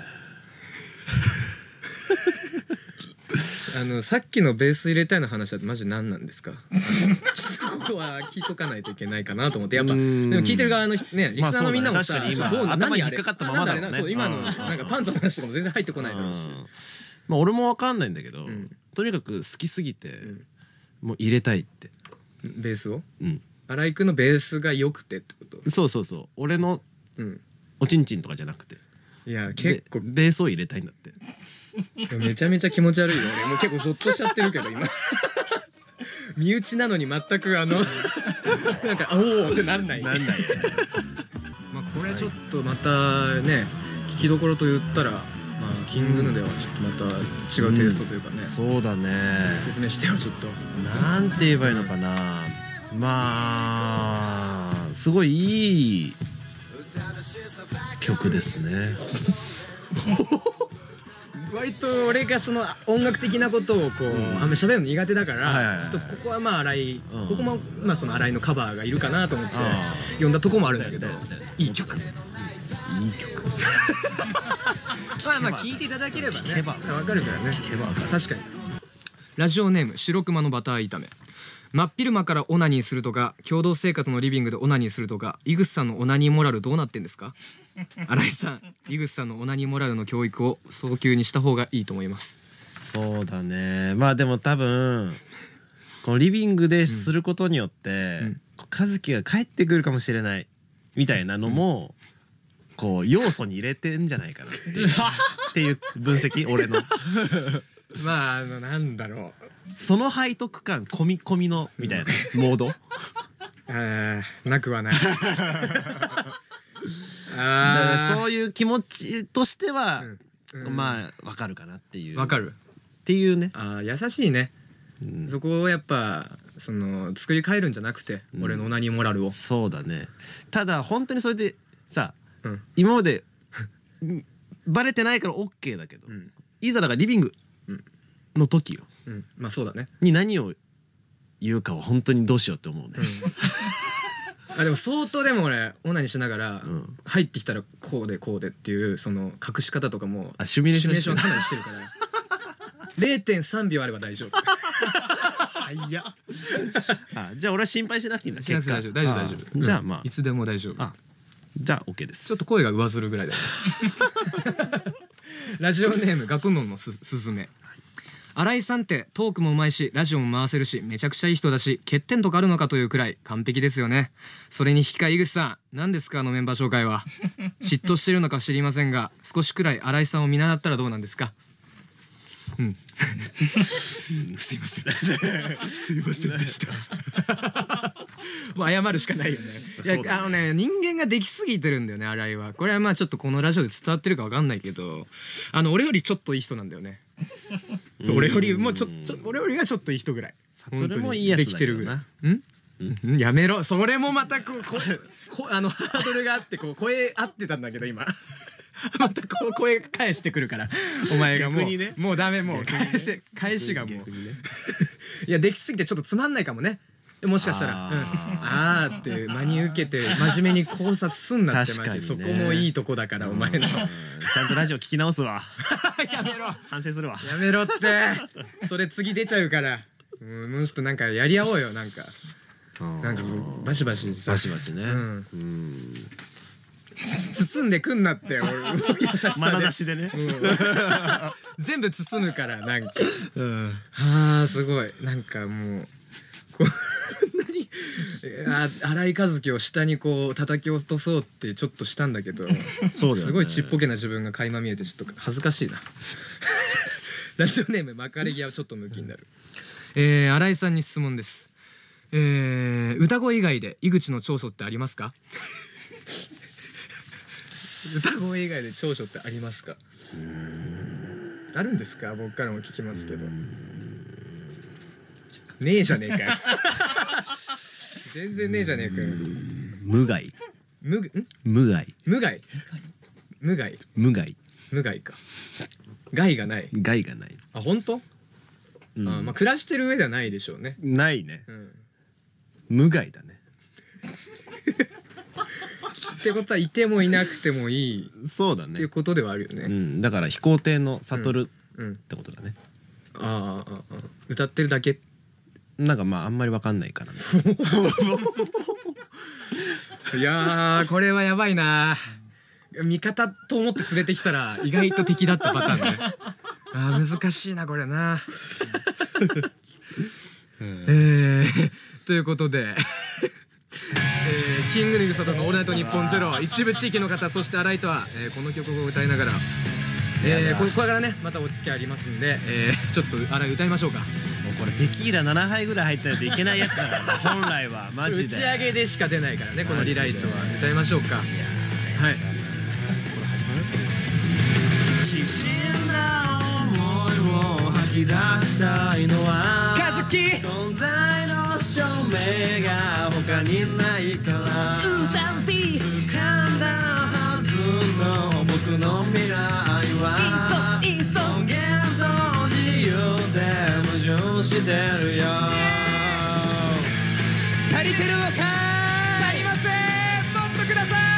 さっきのベース入れたいの話はマジ何なんですか？ちょっとここは聞いとかないといけないかなと思って、やっぱでも聞いてる側のねリスナーのみんなもさ、 まあそうだね、確かに今頭に引っかかったままだもんね。 そう今のなんかパンツの話とかも全然入ってこないだろうし、 まあ俺もわかんないんだけど、とにかく好きすぎてもう入れたいって。 ベースを？ うん新井くんのベースが良くてってこと？ そうそうそう、俺のおちんちんとかじゃなくて、 いや結構ベースを入れたいんだって。 めちゃめちゃ気持ち悪いよね。もう結構ゾッとしちゃってるけど今身内なのに全くなんかおおってなんない。 なんないよね。 まあこれちょっとまたね聞きどころと言ったら、まあキングヌではちょっとまた違うテイストというかね、 そうだね。 説明してよちょっと。 なんて言えばいいのかな。まあすごいいい曲ですね。 割と俺がその音楽的なことをこう、あんまり喋るの苦手だから、ちょっとここはまあ新井、ここもまあその新井のカバーがいるかなと思って呼んだとこもあるんだけど、いい曲。いい曲。 まあまあ聞いていただければねわかるからね。確かに。ラジオネーム白熊のバター炒め。真っ昼間からオナニーするとか、共同生活のリビングでオナニーするとか、井口さんのオナニーモラルどうなってんですか？新井さん、井口さんのオナニーモラルの教育を早急にした方がいいと思います。 そうだね。まあでも多分このリビングですることによって、和樹が帰ってくるかもしれないみたいなのも、こう要素に入れてんじゃないかなっていう分析、俺の。 まあなんだろう、 その背徳感込み込みのみたいなモード。 なくはない。 そういう気持ちとしては、まあわかるかなっていう。 わかるっていうね。 優しいね。そこをやっぱその作り変えるんじゃなくて、俺のオナニーモラルを。 そうだね。ただ本当にそれでさ、今までバレてないから OK だけど、いざだからリビングの時よ、 まあそうだねに何を言うかは本当にどうしようって思うね。 でも相当でも俺オナニーしながら入ってきたらこうでこうでっていうその隠し方とかもシミュレーションかなりしてるから0.3 秒あれば大丈夫。 じゃあ俺は心配しなくていいんだ。 大丈夫大丈夫。 じゃあまあいつでも大丈夫。 じゃあ OK です。 ちょっと声が上ずるぐらいだよね。ラジオネームガクノンのすずめ。新井さんってトークもうまいしラジオも回せるしめちゃくちゃいい人だし欠点とかあるのかというくらい完璧ですよね。それに引き換え井口さん何ですかあのメンバー紹介は。嫉妬してるのか知りませんが少しくらい新井さんを見習ったらどうなんですか。すいませんでした。すいませんでした。もう謝るしかないよね。いや人間ができすぎてるんだよね新井は。これはまあちょっとこのラジオで伝わってるかわかんないけど、俺よりちょっといい人なんだよね。俺よりも俺よりはちょっといい人ぐらい。 それもいいやつだけどな。 できてるぐらい。やめろ。それもまたハードルがあってこう声合ってたんだけど今。またこう声返してくるからお前がもうもうダメ、もう返しがもういやできすぎてちょっとつまんないかもね。もしかしたらって真に受けて真面目に考察すんなって。マジそこもいいとこだからお前の。ちゃんとラジオ聞き直すわ。 やめろ。 反省するわ。 やめろって。それ次出ちゃうから。もうちょっとなんかやり合おうよ。なんかバシバシさ。 バシバシね。 包んでくんなって俺優しさで眼差しでね。 全部包むからなんかすごいなんかもうこんなに新井一樹を下にこう叩き落とそうってちょっとしたんだけど、すごいちっぽけな自分が垣間見えてちょっと恥ずかしいな。ラジオネーム別れ際はちょっとムキになる。新井さんに質問です。歌声以外で井口の長所ってありますか？歌声以外で長所ってありますか？あるんですか？僕からも聞きますけど。ねえじゃねえかよ。全然ねえじゃねえかよ。 無害。無害。 無害。無害。 無害。 無害か。害がない。 害がない。 本当？まあ暮らしてる上ではないでしょうね。 ないね。無害だね。 ってことはいてもいなくてもいいそうだねっていうことではあるよね。 だから飛行艇の悟ってことだね。 ああ歌ってるだけ。 なんかまああんまりわかんないからね。 いやこれはやばいな。味方と思って連れてきたら意外と敵だったパターンね。難しいなこれな。ということでキングヌー佐藤の「オールナイトニッポンゼロ」一部地域の方そして新井とは、この曲を歌いながら、これからねまたお付き合いありますんで、ちょっと新井歌いましょうか。 もうこれテキーラ7杯ぐらい入ってないといけないやつだから本来はマジで打ち上げでしか出ないからねこのリライトは。歌いましょうか。はい。 きしんだ思いを吐き出したいのは和樹存在の証明が他にないから歌うて掴んだはずの僕の未来はいいぞ尊厳と自由で矛盾してるよ足りてるのか足りませんもっとください。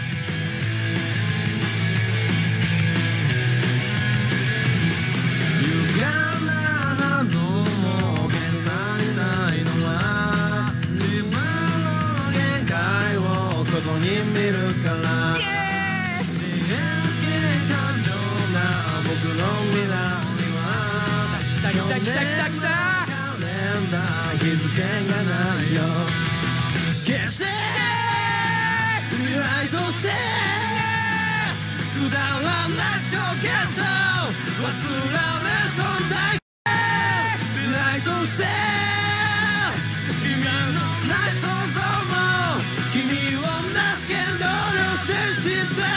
そこに見るから自意識感情な僕の未来は来た来た来た来た来たカレンダー日付がないよ決して未来としてくだらない上下さ忘られ存在未来として意味のない想像も君をなすけどるしてくれよ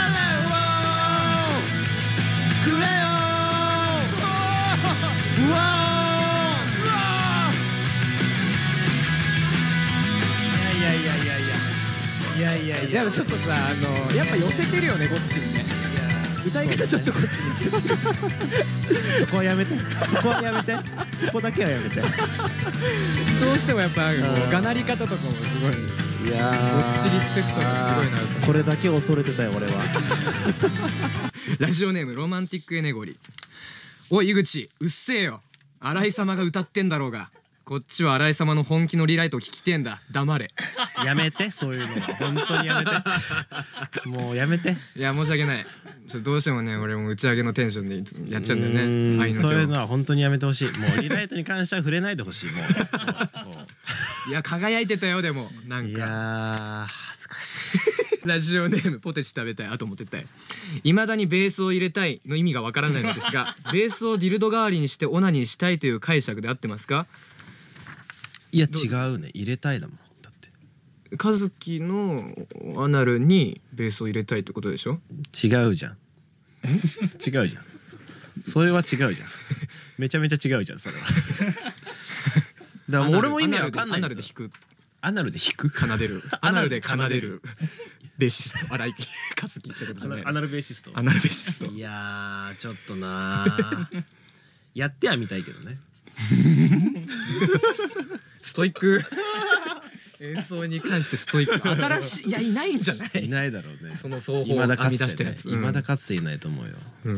いやちょっとさやっぱ寄せてるよねこっちにね。歌い方ちょっとこっちに寄せてる。 そこはやめてそこはやめてそこだけはやめてどうしてもやっぱがなり方とかもすごい。 いやこっちリスペクトがすごいな。 これだけ恐れてたよ俺は。 ラジオネームロマンティックエネゴリ。おい井口うっせえよ新井様が歌ってんだろうがこっちは新井様の本気のリライトを聞きてんだ黙れ。 やめてそういうのは本当にやめてもうやめて。 いや申し訳ないどうしてもね俺も打ち上げのテンションでいつもやっちゃうんだよね。愛のそういうのは本当にやめてほしい。もうリライトに関しては触れないでほしい。もういや輝いてたよでもなんか。 いや恥ずかしい。 ラジオネームポテチ食べたいあと思ってたい。未だにベースを入れたいの意味がわからないのですがベースをディルド代わりにしてオナニーしたいという解釈で合ってますか。 いや違うね入れたいだもんだって和樹のアナルにベースを入れたいってことでしょ。 違うじゃん違うじゃんそれは違うじゃんめちゃめちゃ違うじゃんそれはだから俺も意味わかんないんですよ。 アナルで弾くアナルで弾く奏でるアナルで奏でるベーシスト新井和樹ってことじゃない。 アナルベーシストアナルベーシスト。 いやちょっとなやってはみたいけどねストイック演奏に関してストイック新しいいやいないんじゃない。 いないだろうねその奏法を編み出したやつ。 未だかつていないと思うよ。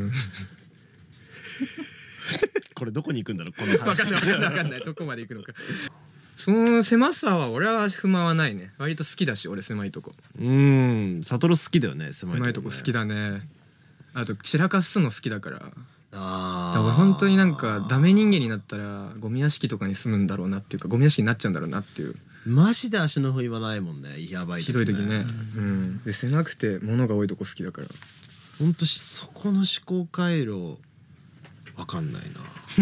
これどこに行くんだろうこの話。 分かんないどこまで行くのか。その狭さは俺は不満はないね。割と好きだし俺狭いとこ。 サトル好きだよね狭いとこ好きだね。あと散らかすの好きだから。 あ俺本当になんかダメ人間になったらゴミ屋敷とかに住むんだろうなっていうかゴミ屋敷になっちゃうんだろうなっていう。 マジで足の踏み場ないもんねやばいひどい時ね。で狭くて物が多いとこ好きだから。 ほんとそこの思考回路わかんないな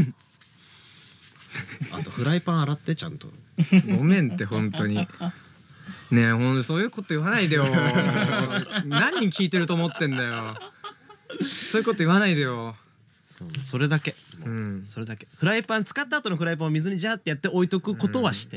あとフライパン洗ってちゃんと。 ごめんって本当に。ねえほんとそういうこと言わないでよ。何人聞いてると思ってんだよ。そういうこと言わないでよ。 それだけ、それだけ。フライパン使った後のフライパンを水にジャーってやって置いとくことはして、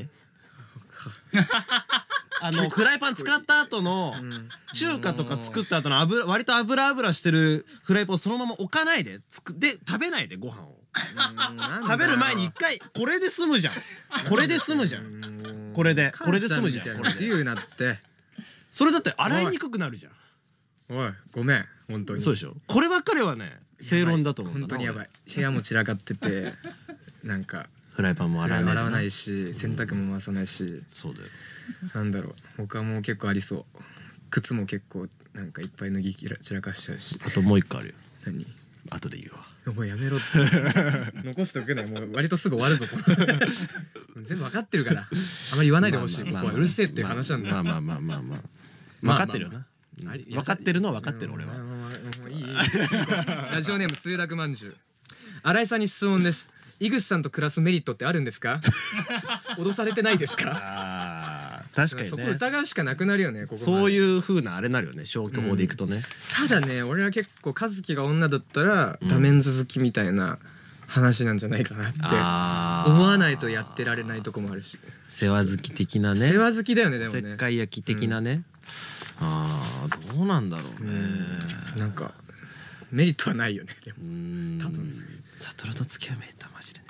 フライパン使った後の中華とか作った後の割と油してるフライパンをそのまま置かないで食べないでご飯を食べる前に一回これで済むじゃん。これで済むじゃん。これで済むじゃん。これで言うなって。 それだって洗いにくくなるじゃん。 おいごめん本当にそうでしょ。こればっかりはね正論だと思うんだな。 本当にやばい。部屋も散らかっててなんかフライパンも洗わない。 洗わないし洗濯も回さないし、 そうだよ。 なんだろう他も結構ありそう。靴も結構なんかいっぱい脱ぎ散らかしちゃうし。 あともう一個あるよ。 何？ 後で言うわ。 もうやめろって残しておくね。もう割とすぐ終わるぞ全部分かってるからあまり言わないでほしい。ここはうるせえっていう話なんだよ。 まあ分かってるよな。分かってるのは分かってる俺は。 もういいラジオネームつゆだくまんじゅう。新井さんに質問です。井口さんと暮らすメリットってあるんですか？脅されてないですか？ あー確かにね。 そこ疑うしかなくなるよね。ここそういう風なあれなるよね。消去法でいくとね。 ただね俺は結構和樹が女だったらダメンズ好きみたいな話なんじゃないかなって思わないとやってられないとこもあるし。 世話好き的なね。 世話好きだよね。でもね石灰焼き的なね。どうなんだろうね。 なんかメリットはないよね。でも多分悟と付き合うメリットはマジでね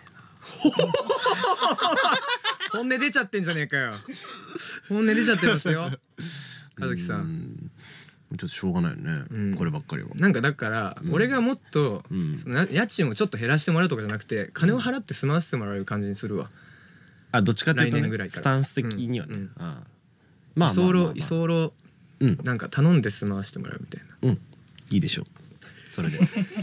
本音出ちゃってんじゃねえかよ。本音出ちゃってますよ和樹さん。 ちょっとしょうがないよね、こればっかりは。 なんかだから俺がもっとその家賃をちょっと減らしてもらうとかじゃなくて金を払って済ませてもらえる感じにするわ。 どっちかっていうと来年ぐらいからスタンス的にはね。 居候なんか頼んで済ませてもらうみたいな。 いいでしょうそれで。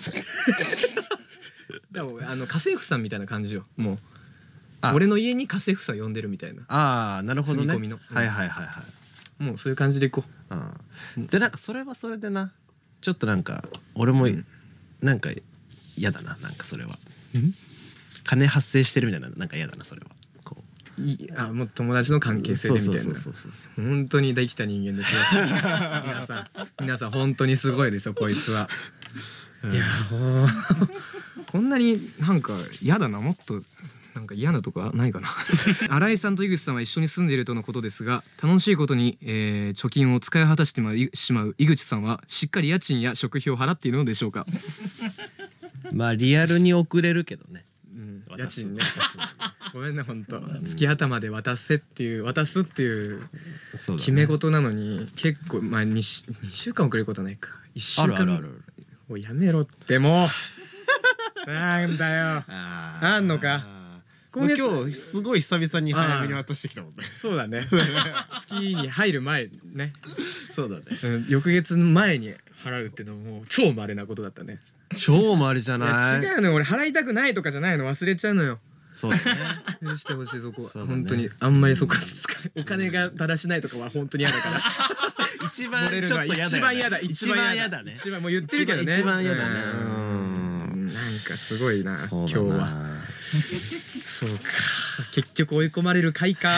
でも家政婦さんみたいな感じよ。もう俺の家に家政婦さん呼んでるみたいな。 なるほどね。 住み込みのはいはいはいはい。 もうそういう感じでいこう。 でなんかそれはそれでな、ちょっとなんか俺もなんか嫌だな。なんかそれは金発生してるみたいな、なんか嫌だなそれは。こうもう友達の関係性でみたいな。本当にできた人間ですよ皆さん本当にすごいですよこいつは。いやこんなになんか嫌だな。もっとなんか嫌なとこないかな新井さんと井口さんは一緒に住んでいるとのことですが、楽しいことに、貯金を使い果たしてしまう井口さんはしっかり家賃や食費を払っているのでしょうか？ まあリアルに送れるけどね。 家賃ねごめんね本当月頭で渡すっていう決め事なのに結構まあ2週間遅れることはないか。1週間。あるもうやめろってもうなんだよ。あんのか。 今日すごい久々に早めに渡してきたもんね。 そうだね月に入る前ね。 そうだね。 翌月前に払うってのもう超稀なことだったね。 超稀じゃない？ 違うのよ俺払いたくないとかじゃないの。忘れちゃうのよ。 そうだね。 許してほしいそこは。本当にあんまりそこはお金がだらしないとかは本当に嫌だから一番ちょっと嫌だ。 一番嫌だ。 一番嫌だね。 一番もう言ってるけどね。 一番嫌だね。 なんかすごいな今日は。そうか結局追い込まれる回か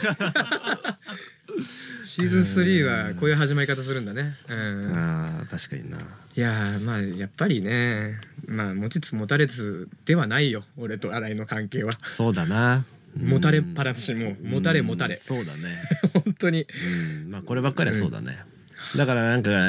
シーズン3はこういう始まり方するんだね。 確かにな。いやまあやっぱりねまあ持ちつ持たれつではないよ俺と新井の関係は。そうだな。 持たれっぱなしもう持たれ持たれ。 そうだね本当に。 まあこればっかりはそうだね。だからなんか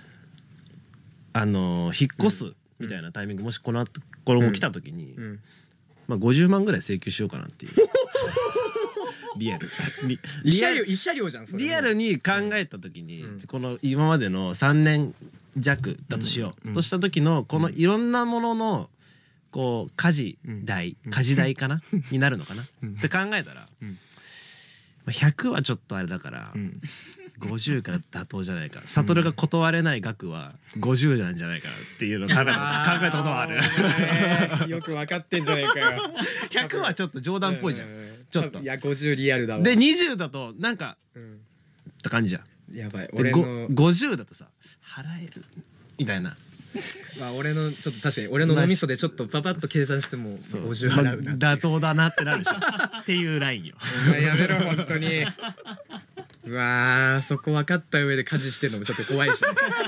引っ越すみたいなタイミングもしこれも来た時にまあ50万ぐらい請求しようかなっていう。リアル慰謝料じゃんそれ。 リアルに考えた時にこの今までの3年弱だとしようとした時のこのいろんなもののこう家事代かなになるのかなって考えたら100はちょっとあれだから50が妥当じゃないか。悟が断れない額は50なんじゃないかなっていうのを考えたことはある。 よく分かってんじゃないかよ。 100はちょっと冗談っぽいじゃん。ちょっと。 いや50リアルだわ。 で20だとなんかって感じじゃん。 やばい。 俺の50だとさ払えるみたいな。 まあ俺のちょっと確かに俺の脳みそでちょっとパパッと計算しても50払うな。 妥当だなってなるでしょっていうラインよ。 やめろ本当に。うわそこ分かった上で家事してるのもちょっと怖いしね。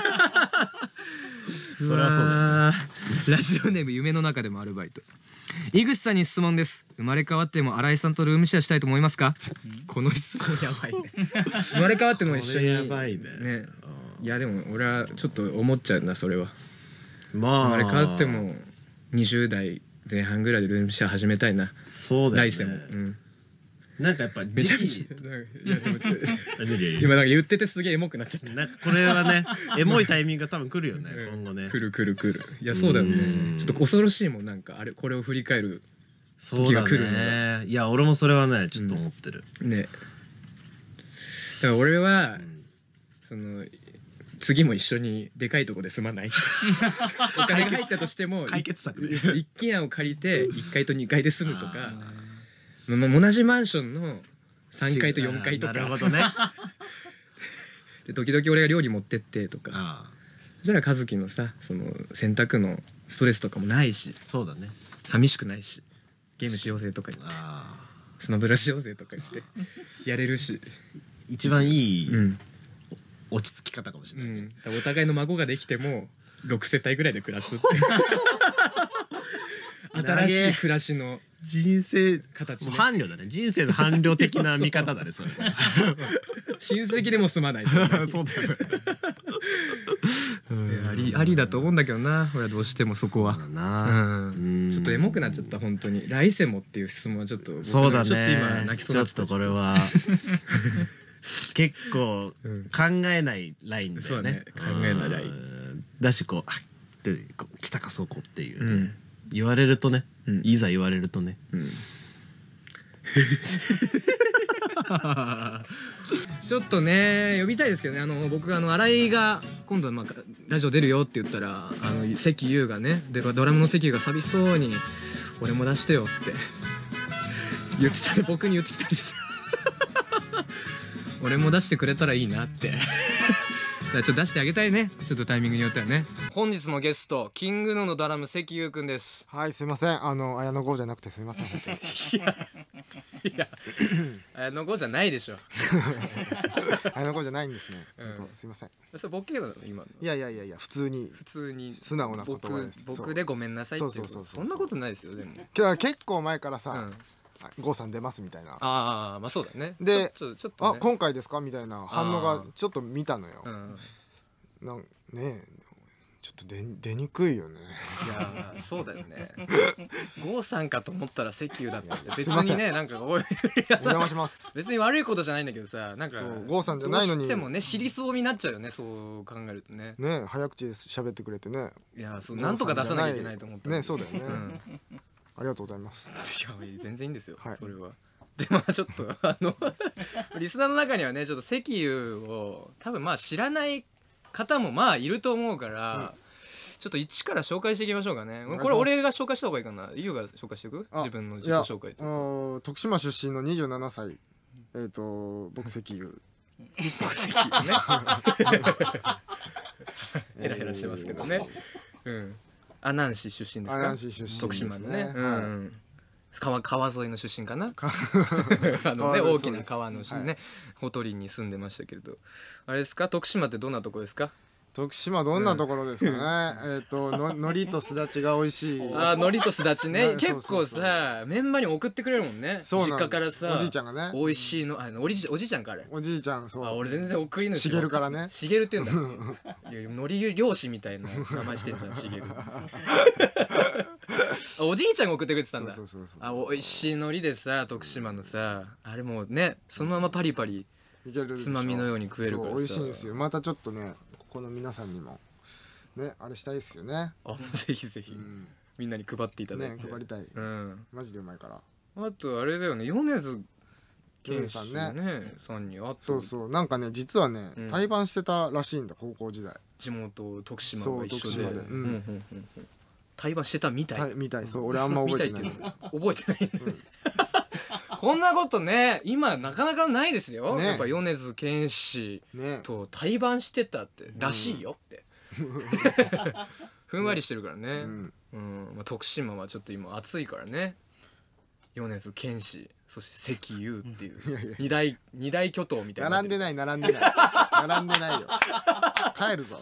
それはそうだね。 ラジオネーム夢の中でもアルバイト。井口さんに質問です。生まれ変わっても新井さんとルームシェアしたいと思いますか？この質問やばいね。生まれ変わっても一緒にやばいね。 いやでも俺はちょっと思っちゃうなそれは。 まあ生まれ変わっても20代前半ぐらいでルームシェア始めたいな。 そうだよね。 来世も。 なんかやっぱめちゃめちゃいやでも今なんか言っててすげえエモくなっちゃった。 なんかこれはねエモいタイミングが多分来るよね今後ね。 来る。いやそうだよね。ちょっと恐ろしいもんなんかこれを振り返る時が来るのが。 いや俺もそれはねちょっと思ってる。 ね。だから俺はその次も一緒にでかいとこで住まない。お金が入ったとしても解決策ね。 一軒家を借りて1階と2階で住むとか。同じマンションの3階と4階とか。 なるほどね。 で時々俺が料理持ってってとか。そしたら和樹のさその洗濯のストレスとかもないし。 そうだね。 寂しくないし。ゲームしようぜとか言ってスマブラしようぜとか言ってやれるし。 一番いい落ち着き方かもしれない。 お互いの孫ができても6世帯ぐらいで暮らすって新しい暮らしの人生形、 伴侶だね。人生の伴侶的な見方だねそれ。 親戚でも住まない。そうだよね。ありだと思うんだけどな俺はどうしてもそこは。ちょっとエモくなっちゃった本当に。来世もっていう質問はちょっとそうだね。 ちょっと今泣きそうになっちゃった。 ちょっとこれは結構考えないラインだよね。 そうね考えないラインだしこうって来たかそこっていう言われるとねいざ言われるとね。 ちょっとね呼びたいですけどね僕新井が今度ラジオ出るよって言ったら関優がねドラムの関優が寂しそうに「俺も出してよ」って言ってた僕に言ってきたりして俺も出してくれたらいいなってちょっと出してあげたいねちょっとタイミングによってはね。本日のゲストキングヌーのドラム関優くんです。 はいすいません綾野剛じゃなくてすいません本当に。 いや綾野剛じゃないでしょ。 綾野剛じゃないんですね。本当すいません。 それボケなの今の。 いや普通に素直な言葉です。 僕でごめんなさいって。そんなことないですよでも。 結構前からさ郷さん出ますみたいな。 まあそうだね。 でちょっと今回ですかみたいな反応がちょっと見たのよ。ねえちょっと出にくいよね。 いやそうだよね。郷さんかと思ったら石油だったんで別にねなんかお邪魔します。 別に悪いことじゃないんだけどさなんか郷さんじゃないのにどうしてもね尻そうになっちゃうよねそう考えるとね。 ね早口で喋ってくれてね。 いやそうなんとか出さなきゃいけないと思ってねそうだよね。ありがとうございます。 いや全然いいんですよそれは。でちょっとリスナーの中にはねちょっと石油を多分知らない方もいると思うから、ちょっと一から紹介していきましょうかね。これ俺が紹介した方がいいかな。ゆうが紹介していく？自分の自己紹介というか。 徳島出身の27歳僕石油。 僕石油ね。ヘラヘラしてますけどね。阿南市出身ですか？ 阿南市出身。 徳島のね。川沿いの出身かな。大きな川のねほとりに住んでましたけれど、あれですか徳島ってどんなとこですか？ 徳島どんなところですかね。海苔とすだちが美味しい。 海苔とすだちね。結構さメンバーに送ってくれるもんね。実家からさおじいちゃんがね美味しいのおじいちゃんかあれ。 おじいちゃんそう。 俺全然送り主。 しげるからね。 しげるって言うんだ。海苔漁師みたいな名前してんじゃんしげる。おじいちゃんが送ってくれてたんだ。美味しい海苔でさ徳島のさあれもうねそのままパリパリつまみのように食えるからさ。 美味しいんですよ。またちょっとねこの皆さんにもねあれしたいですよね。 ぜひぜひみんなに配っていただいて。 配りたい。マジでうまいから。 あとあれだよね米津玄師さんに会って。 そうなんかね実はね対バンしてたらしいんだ高校時代。 地元徳島が一緒でで。 対バンしてたみたい。 みたい。そう俺あんま覚えてない。 覚えてないんだ。こんなことね今なかなかないですよ。やっぱ米津玄師と対バンしてたってらしいよってふんわりしてるからね。徳島はちょっと今暑いからね米津玄師そして関優っていう二大巨頭みたいな。 並んでない並んでないよ。帰るぞ。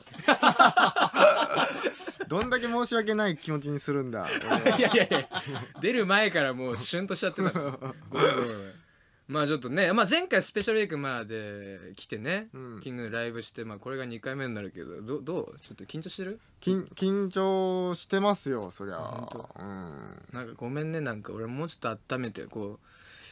どんだけ申し訳ない気持ちにするんだ。 いや出る前からもうシュンとしちゃってた。ごめんちょっとね前回スペシャルウィークまで来てねキングライブしてこれが2回目になるけどどうちょっと緊張してる？ 緊張してますよそりゃ。 なんかごめんねなんか俺もうちょっと温めて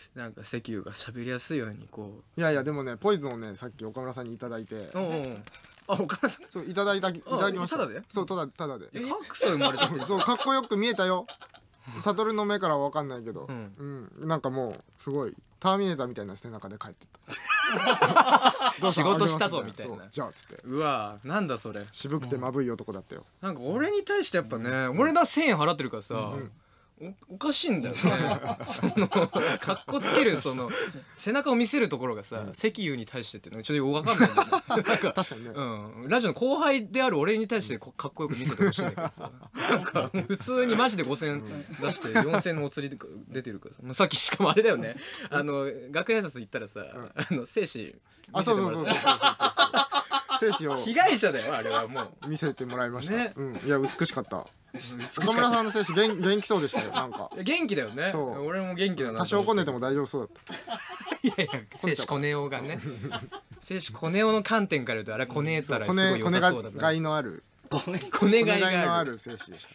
なんか石油が喋りやすいようにこいやいやでもねポイズンをねさっき岡村さんにいただいて、 うあ岡村さんそういただきました。 ただでそうただで。 格差生まれちゃってるそうかっこよく見えたよ。サトルの目からは分かんないけど、なんかもうすごいターミネーターみたいな背中で帰ってった仕事したぞみたいなじゃあっつってうわなんだそれ渋くてまぶい男だったよ。 なんか俺に対してやっぱね俺が1000円払ってるからさおかしいんだよねそのかっこつけるその背中を見せるところがさ石油に対してっていうのがちょっと分かんないんだよねなんか確かにね、 ラジオの後輩である俺に対してかっこよく見せてほしいんだけどさなんか普通にマジで5000出して4000のお釣り出てるからさ、さっきしかもあれだよね楽屋挨拶行ったらさ精子そう精子を被害者だよあれはもう見せてもらいました、 ねいや美しかった。岡村さんの精子元気そうでしたよ。なんか元気だよねそう俺も元気だな多少こねても大丈夫そうだった。 いや精子コネオがね精子コネオの観点から言うとあれコネたらすごい良さそうだながいのあるコネがいのがあるある精子でした。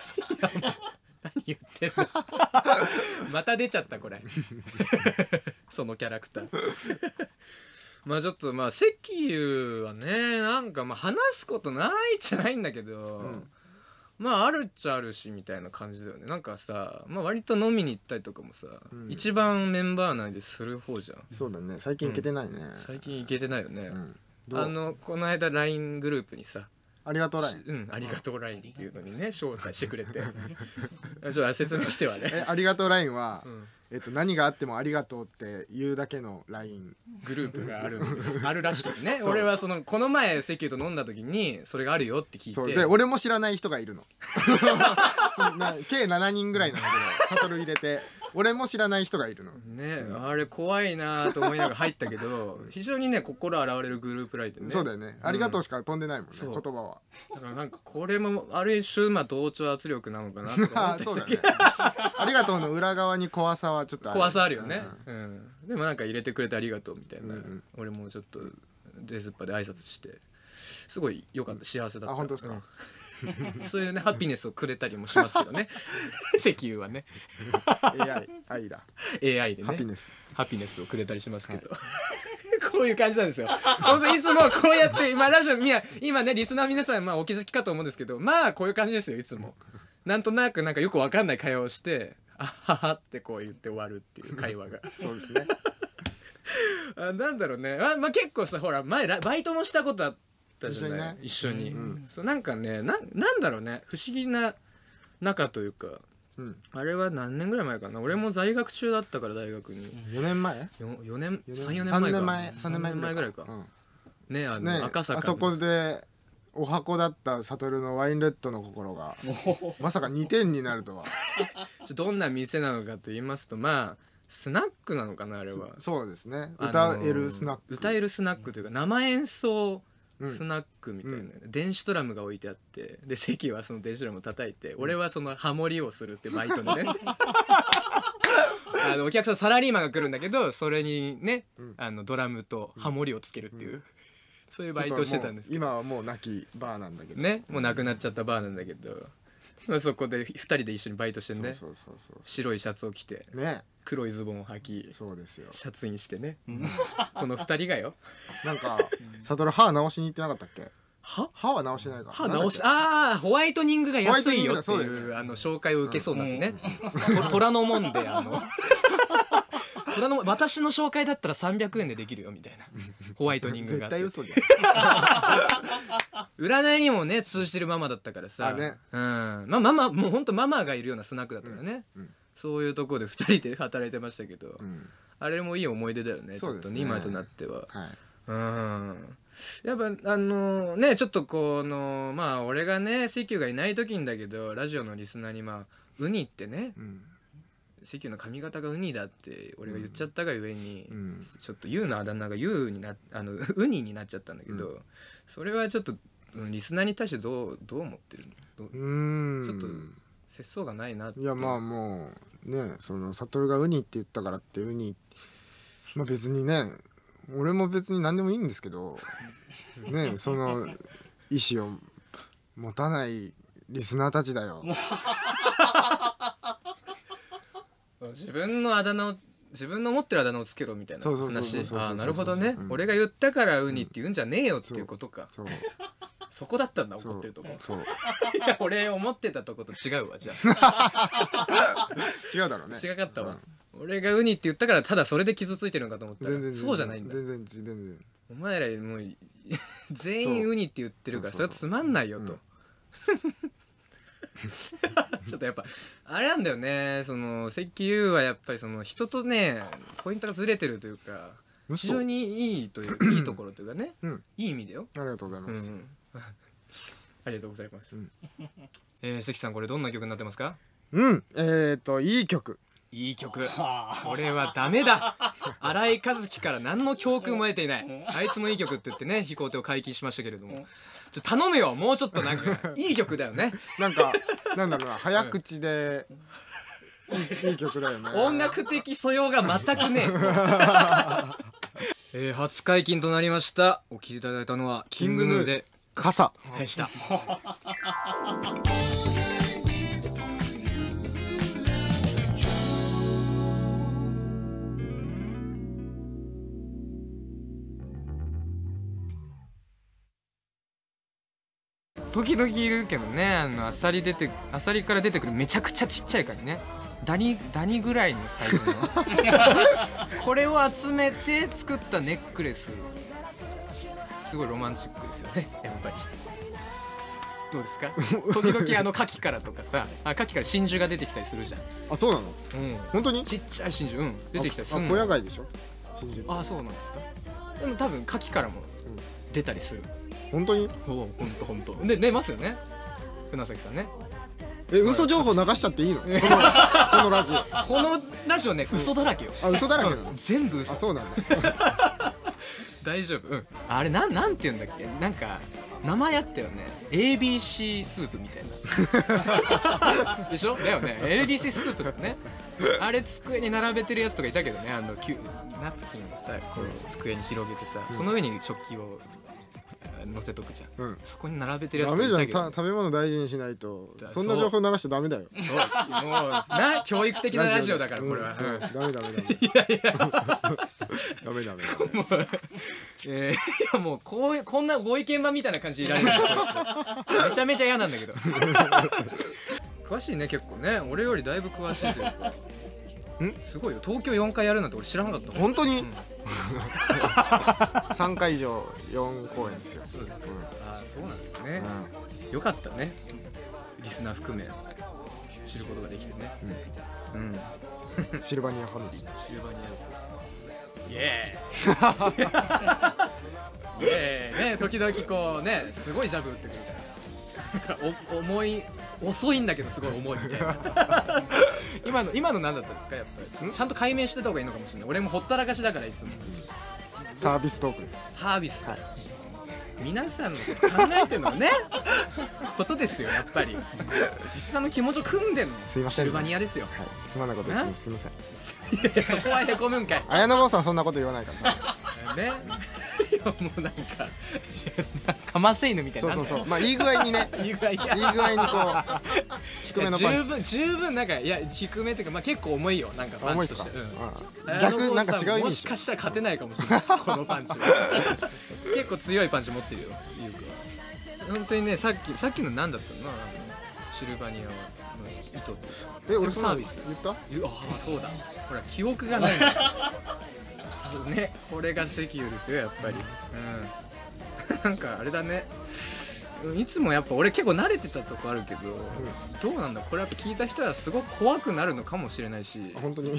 何言ってんのまた出ちゃったこれそのキャラクターまあちょっとまあ石油はねなんかまあ話すことないじゃないんだけど、まああるっちゃあるしみたいな感じだよね。なんかさ、まあ割と飲みに行ったりとかもさ、一番メンバー内でする方じゃん。 そうだね最近行けてないね、 最近行けてないよね、 どうこの間 LINE グループにさありがとうラインありがとう LINE っていうのにね招待してくれてちょっと説明してはねありがとうラインは、何があってもありがとうって言うだけのライングループがあるんですあるらしくね俺はこの前石油と飲んだ時にそれがあるよって聞いてそうで俺も知らない人がいるの計7人ぐらいなんだけどサトル入れて俺も知らない人がいるのね、あれ怖いなと思いながら入ったけど非常にね心洗われるグループラインでねそうだよね、ありがとうしか飛んでないもんねそう言葉は。 だからなんかこれもある種まあ同調圧力なのかなとか思ってそうだねありがとうの裏側に怖さはちょっと怖さあるよね、でもなんか入れてくれてありがとうみたいな、俺もちょっと出ずっぱで挨拶してすごい良かった幸せだった。 あ本当ですか、 そういうねハピネスをくれたりもしますけどね石油はね愛だ AI でねハピネスをくれたりしますけど、こういう感じなんですよ本当いつもこうやって今ラジオ今ねリスナー皆さんまあお気づきかと思うんですけどまあこういう感じですよいつもなんとなくなんかよくわかんない会話をしてあははってこう言って終わるっていう会話がそうですねなんだろうねまあ結構さほら前バイトもしたことあったじゃない一緒に、そうなんかねなんだろうね不思議な仲というか、あれは何年ぐらい前かな俺も在学中だったから大学に 4年前 4年3、4年前か 3年前ぐらいか、ね赤坂あそこでお箱だったサトルのワインレッドの心がまさか2点になるとはどんな店なのかと言いますとまあスナックなのかなあれは。 そうですね歌えるスナック、 歌えるスナックというか生演奏スナックみたいな、電子ドラムが置いてあってで関はその電子ドラムを叩いて、俺はそのハモリをするってバイトでねお客さんサラリーマンが来るんだけどそれにね、ドラムとハモリをつけるっていう、そういうバイトをしてたんですけど今はもう亡きバーなんだけどね、もうなくなっちゃったバーなんだけど、まあそこで2人で一緒にバイトしてね、 そう白いシャツを着て、 ね黒いズボンを履き、 そうですよシャツインしてね、この2人がよなんかサトル歯直しに行ってなかったっけ。歯は直してないか。 歯直しホワイトニングが安いよっていう紹介を受けそうになってね、虎の門で私の紹介だったら300円でできるよみたいなホワイトニングが絶対嘘じゃん占いにもね通じてるママだったからさ、まあママもうほんとママがいるようなスナックだったからね、そういうところで2人で働いてましたけど、あれもいい思い出だよねちょっとね今となっては。やっぱねちょっとまあ俺がね石油がいない時にだけどラジオのリスナーにまあウニってね、石油の髪型がウニだって俺が言っちゃったがゆえに、ちょっとユウのあだ名がユウになウニになっちゃったんだけど、それはちょっとリスナーに対してどう思ってるの？ちょっと節操がないなって。 いやまあもうねそのサトルがウニって言ったからってウニまあ別にね俺も別に何でもいいんですけどねその意思を持たないリスナーたちだよ自分のあだ名を自分の持ってるあだ名をつけろみたいなそうそうそう話。 そうそうそうそうああなるほどね、 うん俺が言ったからウニって言うんじゃねえよっていうことか、 そうそこだったんだ、 そう怒ってるとこ。 そういや俺思ってたとこと違うわじゃあ違うだろうね。 違かったわ、俺がウニって言ったからただそれで傷ついてるのかと思ったら全然そうじゃないんだ。 全然お前らもう全員ウニって言ってるからそれはつまんないよと、ちょっとやっぱあれなんだよね、その関優はやっぱりその人とねポイントがずれてるというか非常にいいといういいところというかね、 うんいい意味だよ。 ありがとうございます。 ありがとうございます、関さんこれどんな曲になってますか？ いい曲。 いい曲。これはダメだ。新井和樹から何の教訓も得ていない。あいつもいい曲って言ってね飛行艇を解禁しましたけれども、頼むよもうちょっとなんかいい曲だよね。 なんかなんだろうな、早口でいい曲だよね。 音楽的素養が全くねえ。初解禁となりました。お聴きいただいたのはキングヌーで傘でした。時々いるけどね、アサリから出てくるめちゃくちゃちっちゃいカニね、ダニぐらいのサイズのこれを集めて作ったネックレス、すごいロマンチックですよねやっぱり。どうですか？時々牡蠣からとかさ、牡蠣から真珠が出てきたりするじゃん。 あ、そうなの？本当に？ ちっちゃい真珠出てきたりするの。 小屋街でしょ？真珠。 あ、そうなんですか。でも多分牡蠣からも出たりする。 本当に？ ほんとで出ますよね船崎さんね。 嘘情報流しちゃっていいの？このラジオ。 このラジオね嘘だらけよ。 あ、嘘だらけなの？ 全部嘘。 あ、そうなんだ。 大丈夫。あれなんて言うんだっけ、なんか名前あったよね。 ABC スープみたいなでしょ。だよね ABC スープだね。あれ机に並べてるやつとかいたけどね、ナプキンをさこう机に広げてさ、その上に食器を乗せとくじゃん、そこに並べてるやつダメじゃん。 とかいたけど、 食べ物大事にしないと。そんな情報流しちゃダメだよ。 そうもう教育的なラジオだからこれは。 ダメダメ。 いやもうこんなご意見番みたいな感じでいられるめちゃめちゃ嫌なんだけど詳しいね結構ね、俺よりだいぶ詳しいというかすごいよ。東京4回やるなんて俺知らなかったもん。 本当に3回以上4公演ですよ。 そうです。ああそうなんですね。よかったねリスナー含め知ることができてね。 シルバニアファミリー。 シルバニアですよ。イエーイイエーイね、時々こうねすごいジャブ打ってくるから重い遅いんだけどすごい重いみたいな今の何だったんですか？やっぱりちゃんと解明してた方がいいのかもしれない。俺もほったらかしだからいつもサービストークです。 サービス、皆さんのこと考えてるのはねことですよ。やっぱりリスナーの気持ちを組んでんのすいませんシルバニアですよ。 つまんないこと言ってすいません。 いやそこはへこむんかい綾野剛さんそんなこと言わないからね。いやもうなんかかませ犬みたいな。 そうまあいい具合にねいい具合にこう低めのパンチ。 十分なんかいや低めっていうかまあ結構重いよなんかパンチとして。 逆なんか違う意味。 もしかしたら勝てないかもしれないこのパンチは結構強いパンチ持ってるよゆうくは。本当にねさっきの何だったのシルバニアの糸って俺サービス言った？ ああそうだ、ほら記憶がないんだそうね、これが石油ですよやっぱり。なんかあれだね、いつもやっぱ俺結構慣れてたとこあるけど、どうなんだこれやっぱ聞いた人はすごく怖くなるのかもしれないし。 本当に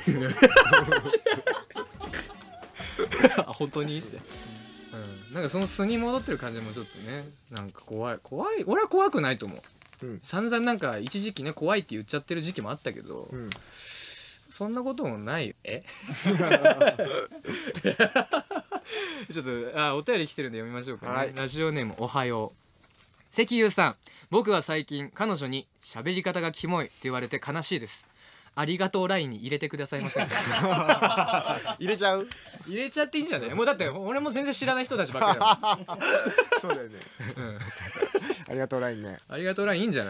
本当にって、なんかその素に戻ってる感じもちょっとねなんか怖い。俺は怖くないと思う。散々なんか一時期ね怖いって言っちゃってる時期もあったけど、そんなこともないよ。ちょっとお便り来てるんで読みましょうかね。ラジオネームおはよう。関優さん、僕は最近彼女に喋り方がキモいと言われて悲しいです。ありがとうラインに入れてくださいませんか？ 入れちゃう？ 入れちゃっていいんじゃない？もうだって俺も全然知らない人たちばっかりだもん。 そうだよね。ありがとうラインね。 ありがとうラインいいんじゃない？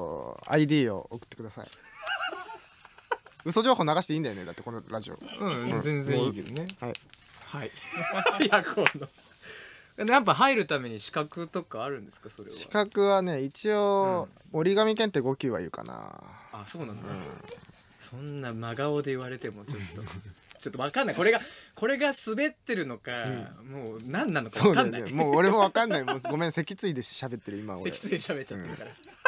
わかりました。じゃあID を送ってください。 嘘情報流していいんだよね、だってこのラジオ。 全然いいけどね。 はいはいいやこのやっぱ入るために資格とかあるんですか、それは。 資格はね一応、折り紙検定5級はいるかな。 あ、そうなんだ、そんな真顔で言われてもちょっとちょっと分かんない。これが滑ってるのか、もう何なのか分かんない。 もう俺も分かんない。もうごめん、脊椎で喋ってる今俺。 脊椎で喋っちゃってる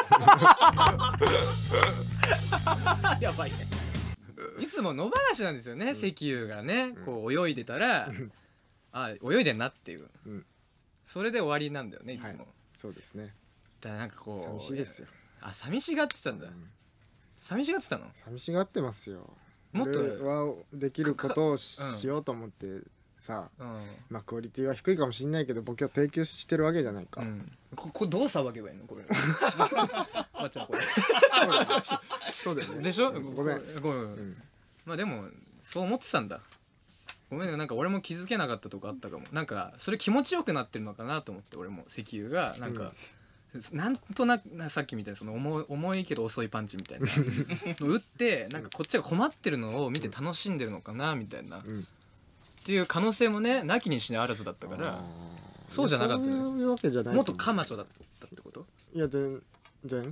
からやばいね。いつも野放しなんですよね、石油がねこう泳いでたらあ、泳いでんなっていう、それで終わりなんだよね、いつも。 そうですね。 だからなんかこう寂しいですよ。 あ、寂しがってたんだ。寂しがってたの。 寂しがってますよ。 もっと俺はできることをしようと思ってさ、まあクオリティは低いかもしれないけどボケを提供してるわけじゃないか。 これどうさばけばいいのこれ。まっちゃんこれ。 そうだよね。 でしょ。 ごめん。 まあでもそう思ってたんだ。ごめんね、なんか俺も気づけなかったとこあったかも。なんかそれ気持ちよくなってるのかなと思って、俺も石油がなんか。なんとなくさっきみたいなその重いけど遅いパンチみたいなの打ってなんかこっちが困ってるのを見て楽しんでるのかなみたいな、っていう可能性もねなきにしあらずだったから、そうじゃなかったね。 そういうわけじゃない。 もっとカマチョだったってこと？ いや全然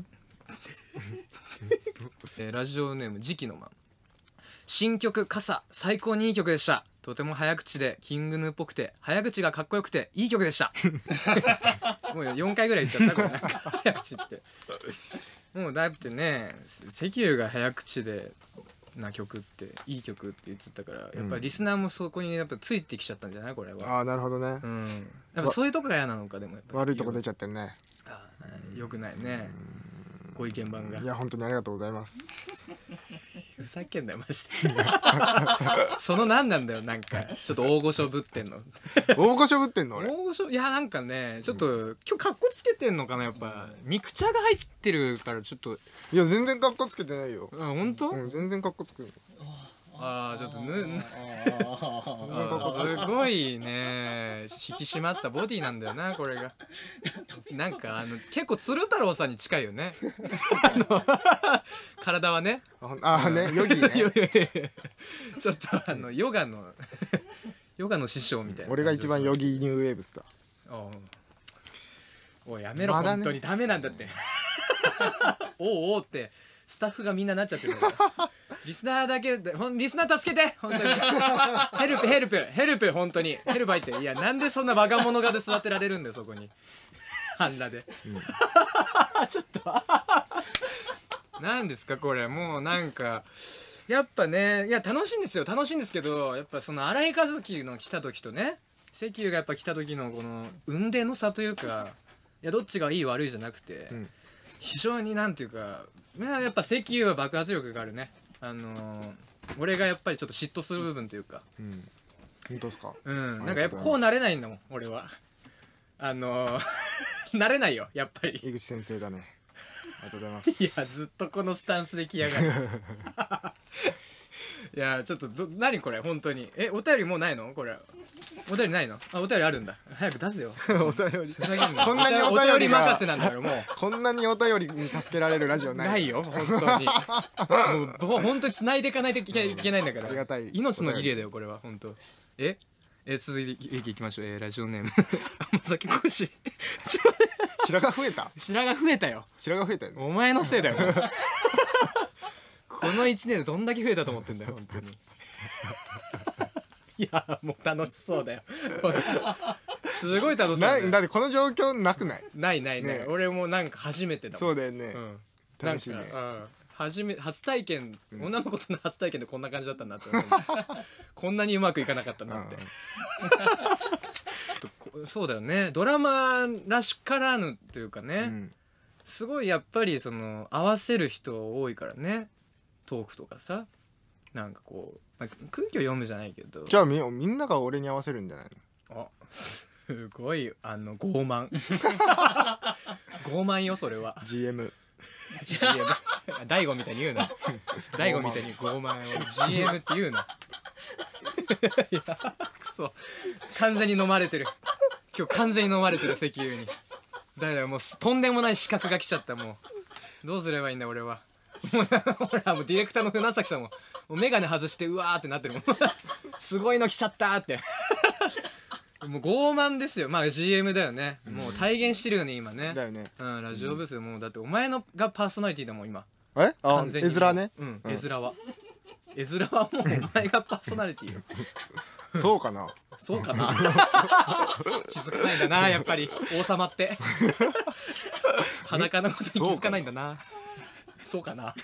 ラジオネーム時期のマン。新曲傘最高にいい曲でした。とても早口でキングヌーっぽくて早口がかっこよくていい曲でしたもう4回ぐらい言っちゃったこれなんか早口ってもうだってね、石油が早口でな曲っていい曲って言ってたから、やっぱりリスナーもそこにやっぱついてきちゃったんじゃないこれは。 ああなるほどね。 やっぱそういうとこが嫌なのか。でもやっぱ悪いとこ出ちゃってるね。 よくないね、ご意見番が。 いや本当にありがとうございます。 ふざけんなよマジでその何なんだよ、なんかちょっと大御所ぶってんの大御所ぶってんの俺。 大御所、いやなんかねちょっと、今日カッコつけてんのかな、やっぱミクチャが入ってるからちょっと。 いや全然カッコつけてないよ。 あ、本当？ 全然カッコつける。 ああちょっとすごいね引き締まったボディなんだよなこれが。なんか結構鶴太郎さんに近いよね体はね。 ああね、ヨギね。 ちょっとヨガの師匠みたいな。 俺が一番ヨギニューウェーブスだ。 おいやめろ、本当にダメなんだっておうおうってスタッフがみんななっちゃってるからリスナーだけでリスナー助けて本当にヘルプ本当にヘルプ入って。いやなんでそんな我が物顔で座ってられるんだよそこに半裸で、ちょっとなんですかこれ。もうなんかやっぱね、いや楽しいんですよ、楽しいんですけど、やっぱその荒井和樹の来た時とね石油がやっぱ来た時のこの雲泥の差というか、いやどっちがいい悪いじゃなくて、非常になんていうか、やっぱ石油は爆発力があるね。俺がやっぱりちょっと嫉妬する部分というか、 本当ですか。 なんかやっぱこうなれないんだもん俺は。なれないよやっぱり。 井口先生だね。ありがとうございます。 いやずっとこのスタンスで来やがるいやちょっと何これ本当に。お便りもうないのこれ。お便りないの？あ、お便りあるんだ。早く出せよお便り。 こんなにお便り任せなんだよもう。 こんなにお便りに助けられるラジオない。 ないよ本当にもう本当に繋いでいかないといけないんだから。 ありがたい命のリレーだよこれは本当。続いていきましょう。ラジオネーム甘崎講師白髪増えた。 白髪増えたよ。 白髪増えたよね。 お前のせいだよこの1年でどんだけ増えたと思ってんだよ本当にいやもう楽しそうだよすごい楽しそうだよ。 だってこの状況なくない？ ないね。俺もなんか初めてだもん。 そうだよね。楽しいね。 初体験、女の子との初体験でこんな感じだったんだって思うこんなにうまくいかなかったなってそうだよね、ドラマらしからぬというかね、すごいやっぱりその合わせる人多いからね、トークとかさ、なんかこう、まあ、空気を読むじゃないけど。 じゃあみんなが俺に合わせるんじゃないの？ あ、すごい傲慢傲慢よそれは。 GM 大悟みたいに言うな大悟みたいに傲慢を GM って言うないやくそ、完全に飲まれてる今日、完全に飲まれてる石油に。だからもうとんでもない資格が来ちゃった。もうどうすればいいんだ俺は。もうほらもうディレクターの船崎さんももう眼鏡外してうわーってなってるもんすごいの来ちゃったーってもう傲慢ですよ。まあ GM だよね、もう体現してるよね今ね。 だよね。 うん、ラジオブースでもうだってお前のがパーソナリティだもん今。 あ完全に絵面ね。 うん絵面はもうお前がパーソナリティよそうかな。 そうかな気づかないんだなやっぱり王様って裸のことに気づかないんだな。そうかな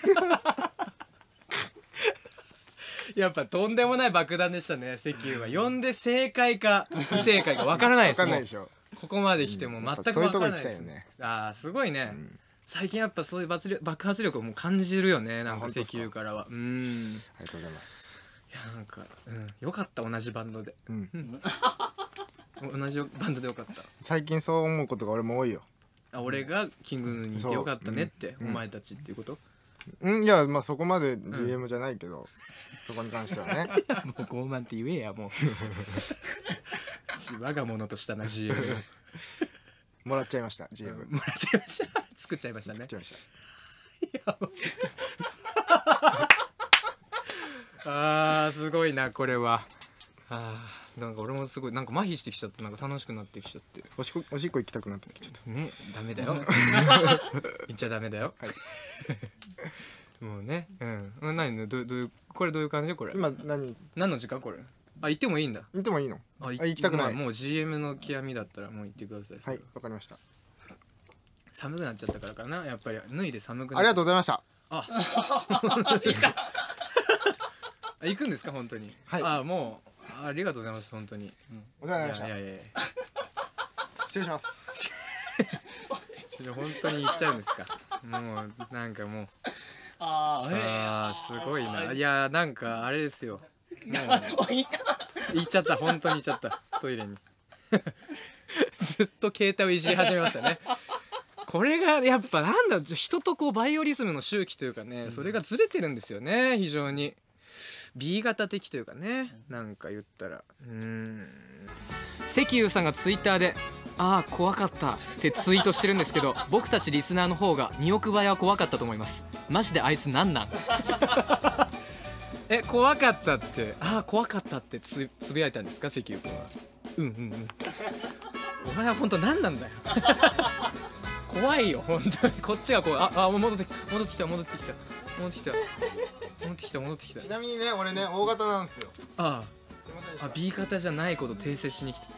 やっぱとんでもない爆弾でしたね石油は。呼んで正解か不正解か分からないです。 わかんないでしょ。 ここまで来ても全く分からないです。 そういうとこ行きたいよね。 ああすごいね、最近やっぱそういう爆発力をもう感じるよね、なんか石油からは。 ありがとうございます。 いやなんかよかった、同じバンドで同じバンドでよかった。 最近そう思うことが俺も多いよ。 俺がキングヌーにいてよかったねって、お前たちっていうこと。 いやまあそこまで GM じゃないけど、そこに関してはね。 もう傲慢って言えやもう我が物としたな GM もらっちゃいました GM。 もらっちゃいました作っちゃいましたね。 作っちゃいました。 あーすごいなこれは。なんか俺もすごいなんか麻痺してきちゃって、なんか楽しくなってきちゃって、 おしっこ行きたくなってきちゃったね。ダメだよ言っちゃダメだよ、はい、もうね。何のどういうこれどういう感じこれ。 今何の時間これ。行ってもいいんだ。 行ってもいいの？行きたくない。 もう GM の極みだったらもう行ってください。 はい、わかりました。 寒くなっちゃったからかなやっぱり。脱いで寒くなっ。 ありがとうございました。 行くんですか本当に。 はい。 もうありがとうございます本当に。 お世話になりました。 いや失礼します。 本当に行っちゃうんですか。もうなんかもうさあすごいな。いやなんかあれですよ。もう行っちゃった、本当に行っちゃったトイレにずっと携帯をいじり始めましたね。これがやっぱなんだ、人とこうバイオリズムの周期というかね、それがずれてるんですよね非常に。 B 型的というかね、なんか言ったら石油さんがツイッターで怖かったってツイートしてるんですけど、僕たちリスナーの方が2億倍は怖かったと思います。マジであいつなんなん怖かったって怖かったってつぶやいたんですか石油君は。お前は本当何なんだよ怖いよ本当に。こっちがこう戻ってきた。 ちなみにね俺ね O 型なんですよ。 B 型じゃないこと訂正しに来て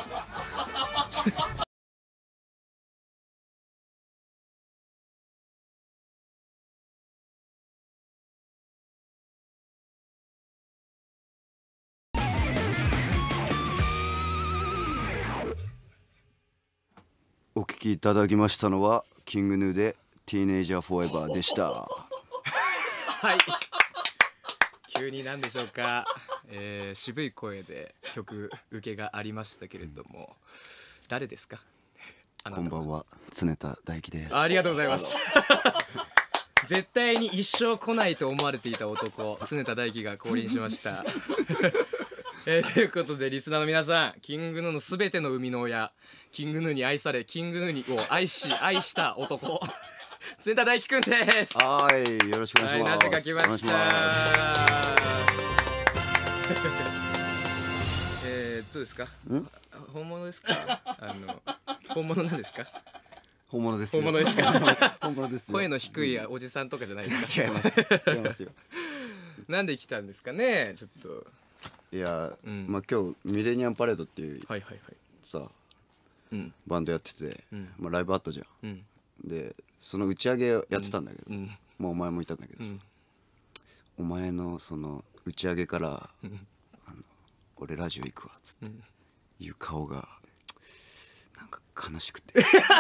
お聞きいただきましたのはキングヌーでティーネイジャーフォーエバーでしたはい急に何でしょうか、渋い声で曲受けがありましたけれども、誰ですか。 こんばんは、常田大樹です。 ありがとうございます絶対に一生来ないと思われていた男常田大樹が降臨しましたということでリスナーの皆さん、キングヌーのすべての生みの親、キングヌーに愛されキングヌーを愛した男常田大樹くんです。 はい、よろしくお願いします。 なぜか来ましたどうですか。本物ですか。本物なんですか。 本物です。 本物ですか。 本物です。 声の低いおじさんとかじゃないですか。 違いますよ。 なんで来たんですかね、ちょっと。 いや、まあ今日ミレニアムパレードっていうさバンドやってて、まあライブあったじゃん。でその打ち上げやってたんだけど、まあお前もいたんだけどさ、お前のその打ち上げから俺ラジオ行くわっつっていう顔がなんか悲しくて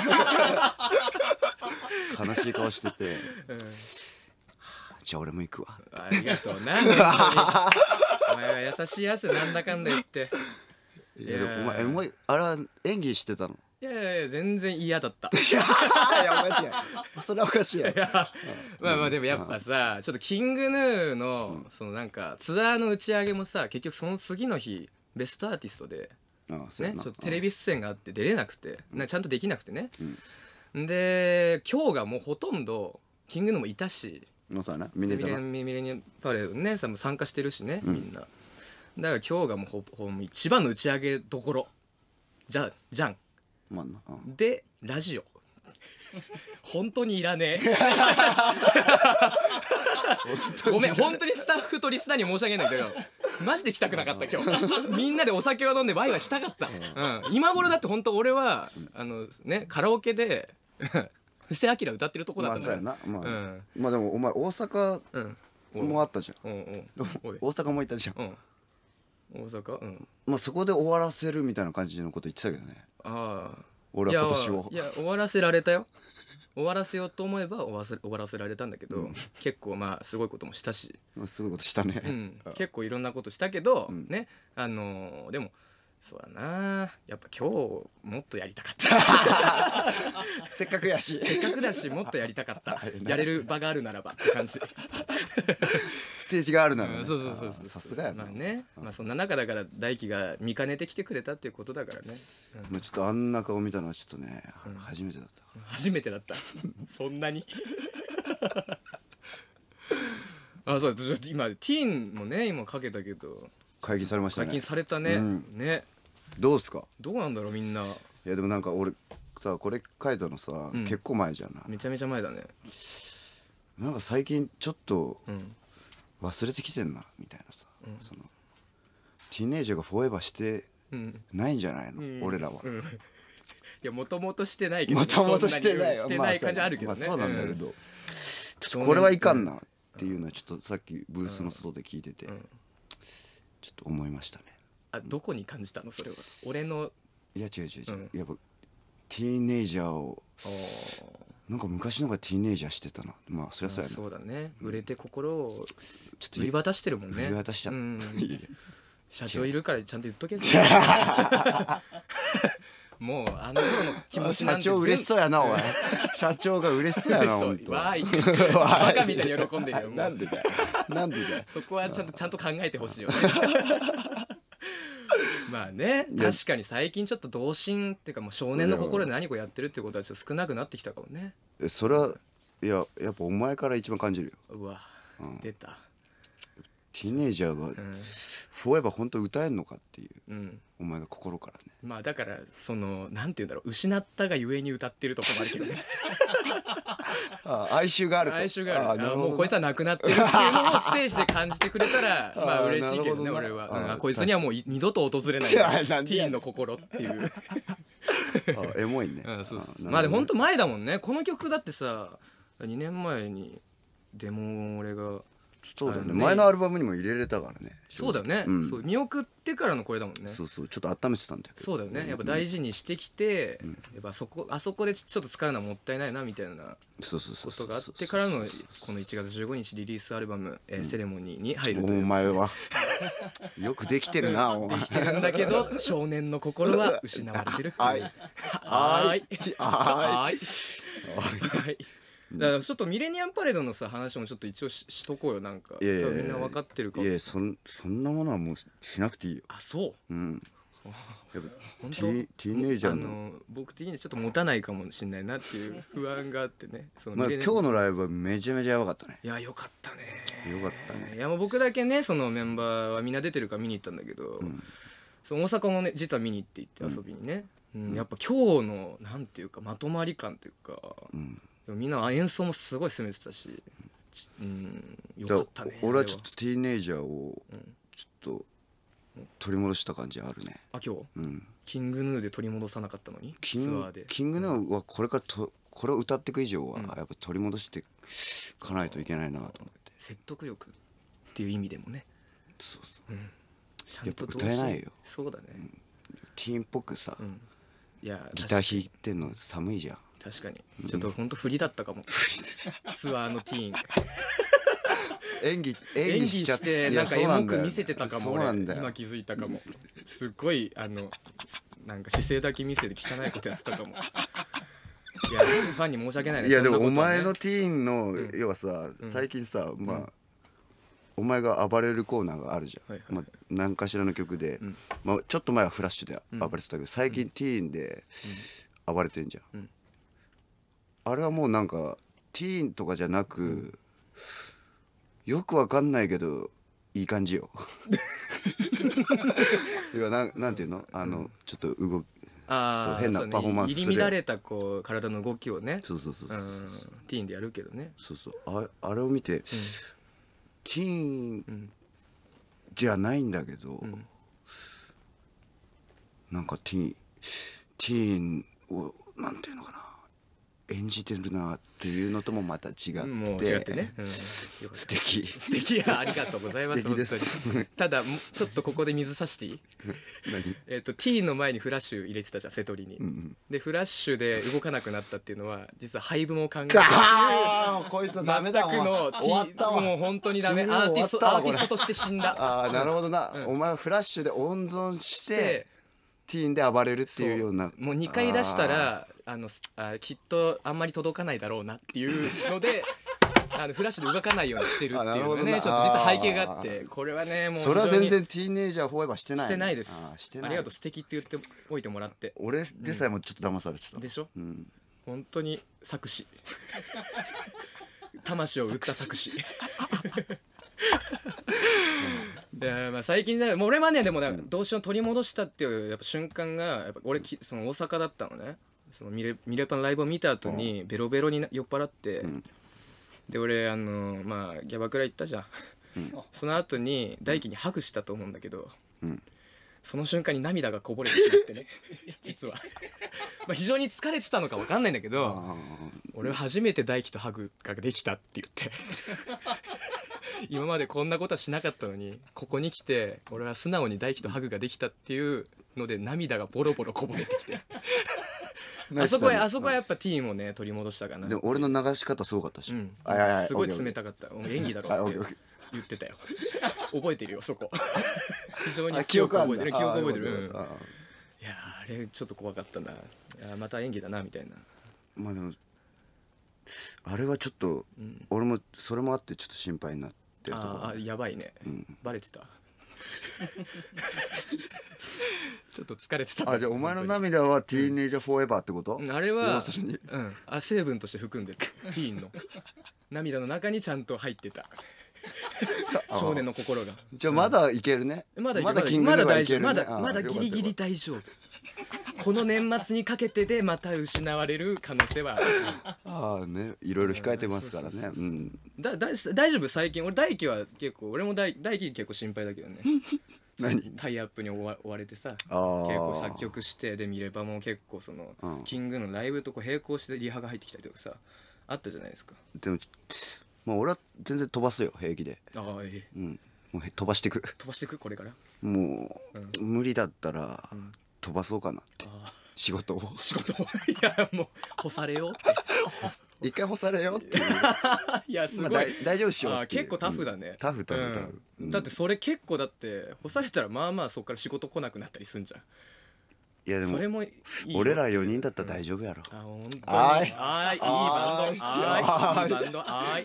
悲しい顔してて、じゃあ俺も行くわ。 ありがとうなお前は優しいやつなんだかんだ言って。 いやお前あれは演技してたの。 いや全然嫌だったいやおかしいやそれはおかしいやまあでもやっぱさ、ちょっとキングヌーのそのなんかツアーの打ち上げもさ、結局その次の日ベストアーティストでね、ちょっとテレビ出演があって出れなくて、ちゃんとできなくてね、で今日がもうほとんどキングヌーもいたし、 そうだな、ミレニアムパレードね参加してるしね、みんな。だから今日がもう一番の打ち上げどころじゃん。でラジオ本当にいらねえごめん、本当にスタッフとリスナーに申し訳ないんだけどマジで来たくなかった今日みんなでお酒を飲んでワイワイしたかった、今頃だって本当俺はカラオケで布施明歌ってるとこだったんだよ。 まあでもお前大阪もあったじゃん。大阪も行ったじゃん。 大阪、 まあそこで終わらせるみたいな感じのこと言ってたけどね。俺は今年を。 いや終わらせられたよ。終わらせようと思えば終わらせられたんだけど、結構まあすごいこともしたし、 すごいことしたね。 結構いろんなことしたけどね、でもそうだな、やっぱ今日もっとやりたかったせっかくやし、 せっかくだしもっとやりたかったやれる場があるならばって感じステージがあるならね。 そうさすがやな。 まあね、まあそんな中だから大輝が見かねてきてくれたっていうことだからね。 ちょっとあんな顔見たのはちょっとね初めてだった。 初めてだったそんなにそう今ティーンもね今かけたけど解禁されましたね。 解禁されたね。ね、 どうすか。 どうなんだろうみんな。いやでもなんか俺さこれ書いたのさ結構前じゃんな。 めちゃめちゃ前だね。 なんか最近ちょっと忘れてきてんなみたいなさ、そのティーネイジャーがフォーエバーしてないんじゃないの、俺らは。 いやもともとしてないけど、 もともとしてないしてない感じあるけどね。 そうなんだけど、ちょっとこれはいかんなっていうのはちょっとさっきブースの外で聞いててちょっと思いましたね。 どこに感じたのそれは。俺のいや違うやっぱティーネイジャーをなんか昔のがティーネイジャーしてたな。まあそりゃそうやな。 そうだね、売れて心をちょっと売り渡してるもんね。 売り渡しちゃった社長いるからちゃんと言っとけもうあの頃の気持ちなんて社長嬉しそうやなおい社長が嬉しそうやなほんと。 わーいバカみたいに喜んでるよ。 なんでだよなんでだよそこはちゃんと考えてほしいよねまあね、確かに最近ちょっと童心っていうかもう少年の心で何かやってるってことはちょっと少なくなってきたかもね。 それはいややっぱお前から一番感じるよ。 うわ、出た。 ティーネイジャーがフォーエバー本当歌えんのかっていう、お前が心からね。 まあだからそのなんて言うんだろう、失ったがゆえに歌ってるとこもあるけどね哀愁があると。 哀愁がある。もうこいつはなくなってるっていうのをステージで感じてくれたらまあ嬉しいけどね。俺はこいつにはもう二度と訪れないティーンの心っていうエモいね。 まあでも本当前だもんねこの曲。だってさ2年前にデモ俺がそうだよね、前のアルバムにも入れれたからね。 そうだよね、そう見送ってからのこれだもんね。 そうちょっと温めてたんだけど。 そうだよね、やっぱ大事にしてきて、やっぱあそこでちょっと使うのはもったいないなみたいなことがあってからのこの1月15日リリースアルバムセレモニーに入るという。 お前はよくできてるなお前。 できてるんだけど少年の心は失われてる。はいだからちょっとミレニアムパレードのさ話もちょっと一応しとこうよ。なんか多分みんな分かってるかも。 いやそんなものはもうしなくていいよ。 あ、そう。 やっぱティーネイジャーの僕的にちょっと持たないかもしれないなっていう不安があってね。 まあ今日のライブはめちゃめちゃやばかったね。 いやよかったね。 よかったね。 いやもう僕だけねそのメンバーはみんな出てるから見に行ったんだけど、その大阪もね実は見に行って遊びにね。やっぱ今日のなんていうかまとまり感というか。でもみんな演奏もすごい攻めてたし、よかったね。 俺はちょっとティーネイジャーをちょっと取り戻した感じあるね。 あ、今日、キングヌーで取り戻さなかったのにツアーで。 キングヌーはこれを歌っていく以上はやっぱ取り戻していかないといけないなと思って。 説得力っていう意味でもね。 そう、 ちゃんと歌えないよ。 そうだね。 ティーンっぽくさ、 いやギター弾いてんの寒いじゃん。 確かにちょっとほんと振りだったかも。ツアーのティーン演技してなんかエモく見せてたかも。俺今気づいたかも。すっごいなんか姿勢だけ見せて汚いことやってたかも。いやファンに申し訳ないね。 いやでもお前のティーンの要はさ最近さまあお前が暴れるコーナーがあるじゃん。何かしらの曲でちょっと前はフラッシュで暴れてたけど最近ティーンで暴れてんじゃん。あれはもうなんかティーンとかじゃなくよくわかんないけどいい感じよ。いやなんていうのちょっとそう変なパフォーマンスする。 入り乱れたこう体の動きをね、 そうティーンでやるけどね。 そうあれを見て、ティーンじゃないんだけど、なんかティーンをなんていうのかな、演じてるなっていうのともまた違って、 もう違ってね、 素敵や、ありがとうございます。 素敵です本当に。ただちょっとここで水さしていい？ティーンの前にフラッシュ入れてたじゃん、瀬戸りに。でフラッシュで動かなくなったっていうのは実は廃部も考えてこいつはダメだ全くの終わったわ。 もう本当にダメ。 君もアーティス終わったわトとして死んだ。 なるほどな、お前はフラッシュで温存してティーンで暴れるっていうような。 もう2回出したらきっとあんまり届かないだろうなっていうのでフラッシュで動かないようにしてるっていうのがね、ちょっと実は背景があって、これはねもうそれは全然ティーンエイジャーフォーエバーしてない。 してないです。ありがとう、素敵って言っておいてもらって。 俺でさえもちょっと騙されてたでしょ。本当に作詞魂を売った作詞。まあ最近ね、もう俺はねでも動詞を取り戻したっていうやっぱ瞬間がやっぱ俺その大阪だったのね。そのミレパのライブを見た後にベロベロに酔っ払って、で俺まあギャバクラ行ったじゃん。その後に大輝にハグしたと思うんだけど、その瞬間に涙がこぼれてしまってね。実はまあ非常に疲れてたのか分かんないんだけど、俺は初めて大輝とハグができたって言って今までこんなことはしなかったのに、ここに来て俺は素直に大輝とハグができたっていうので涙がボロボロこぼれてきてあそこはやっぱティーンをね取り戻したかな。 でも俺の流し方すごかったし、 すごい冷たかった。演技だろって言ってたよ。覚えてるよそこ。非常に記憶覚えてる。いやあれちょっと怖かったな。また演技だなみたいな。 まあでもあれはちょっと俺もそれもあってちょっと心配になってるところ。 やばいね、バレてた。ちょっと疲れてた。 じゃあお前の涙はティーンエイジャーフォーエバーってこと？ あれは成分として含んでる。ティーンの涙の中にちゃんと入ってた。少年の心が。 じゃあまだいけるね。 まだ大丈夫。まだギリギリ大丈夫。この年末にかけてでまた失われる可能性はね、いろいろ控えてますからね。 大丈夫。最近俺大輝は結構、俺も大輝結構心配だけどね。タイアップに追われてさ、結構作曲してで見ればもう結構そのキングのライブとこう並行してリハが入ってきたりとかさあったじゃないですか。 でもまあ俺は全然飛ばすよ平気で。 もう飛ばしてくこれからもう無理だったら飛ばそうかなって。仕事をいやもう干されようって一回干されようっていう。 いやすごい大丈夫しようっていう。 結構タフだね。 タフだってそれ結構だって干されたらまあまあそっから仕事来なくなったりすんじゃん。 いやでもそれもいい俺ら4人だったら大丈夫やろ。 本当にいいバンド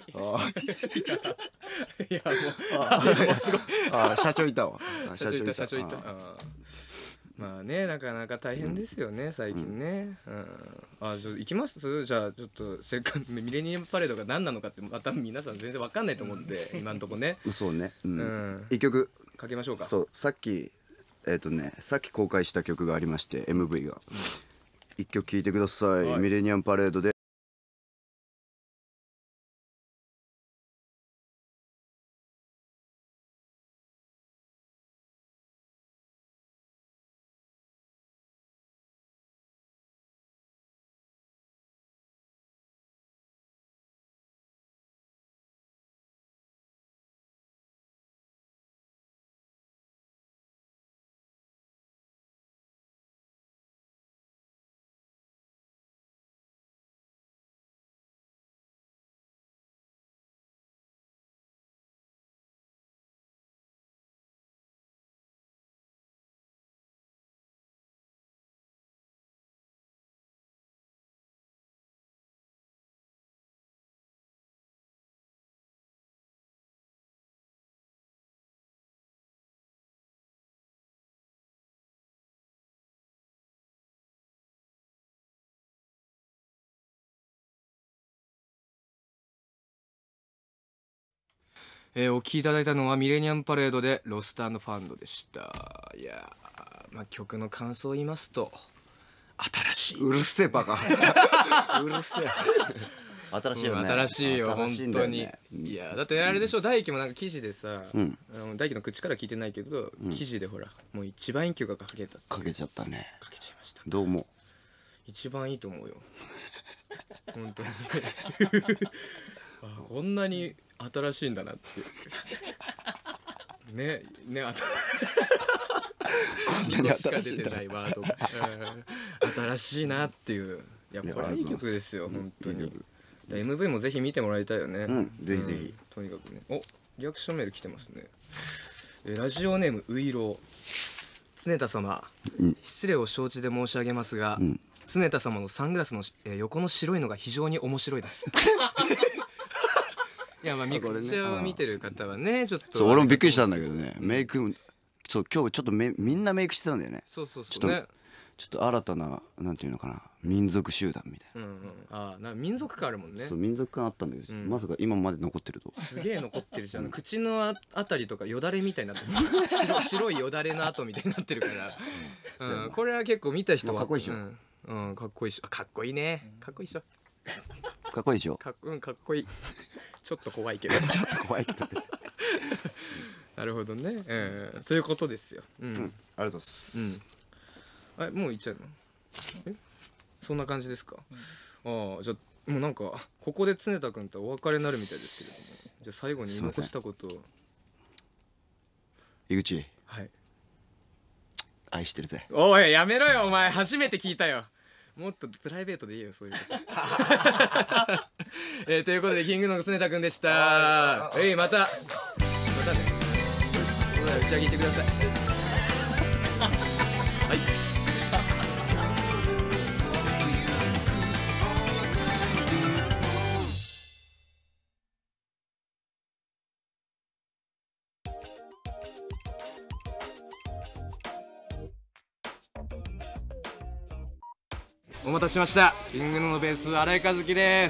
いやもうすごい社長いたわ。 社長いた。まあね、なかなか大変ですよね最近ね。じゃあ行きます。じゃあちょっとせっかくミレニアムパレードが何なのかってまた皆さん全然わかんないと思うんで今んとこね。 嘘ね。一曲かけましょうか。 そうさっき公開した曲がありまして MV が一曲聴いてください。ミレニアムパレードでお聴きいただいたのはミレニアムパレードでロスト&ファンドでした。いやまあ曲の感想を言いますと新しい。 うるせえバカうるせえ新しいよね。 新しいよ本当に。いやだってあれでしょ、大輝もなんか記事でさ、大輝の口から聞いてないけど、記事でほらもう一番いい曲がかけた。 かけちゃったね。 かけちゃいました。 どうも。 一番いいと思うよ本当にあこんなに新しいんだなってねこんなにしか出てないワードが新しいなっていう。いやこれはいい曲ですよ本当に。MV もぜひ見てもらいたいよね。 ぜひぜひ。 とにかくね。おリアクションメール来てますね。ラジオネームういろう。常田様、失礼を承知で申し上げますが、常田様のサングラスの横の白いのが非常に面白いですいやまあミクチャを見てる方はねちょっと。 そう俺もびっくりしたんだけどね、メイクそう今日ちょっとみんなメイクしてたんだよね。 そうね。 ちょっと新たななんていうのかな、民族集団みたいな。 ああ民族感あるもんね。 そう民族感あったんだけど、まさか今まで残ってると。 すげえ残ってるじゃん。口のあたりとかよだれみたいになってる白いよだれの跡みたいになってるから、これは結構見た人はかっこいいでしょ。 かっこいいし、かっこいいね。かっこいいでしょ。 かっこいいでしょ。 かっこいい。ちょっと怖いけどちょっと怖いけどなるほどね。ということですよ。 ありがとうございます。 もう行っちゃうの？そんな感じですか？ああじゃあもうなんかここで常田君とお別れになるみたいですけれども、じゃあ最後に言い残したことを。 井口。 はい。 愛してるぜ。 おいやめろよお前、初めて聞いたよ。もっとプライベートでいいよそういうことということでキングの常田くんでした。またね打ち上げてください。はいお待たせしました。キングのベース新井和樹です。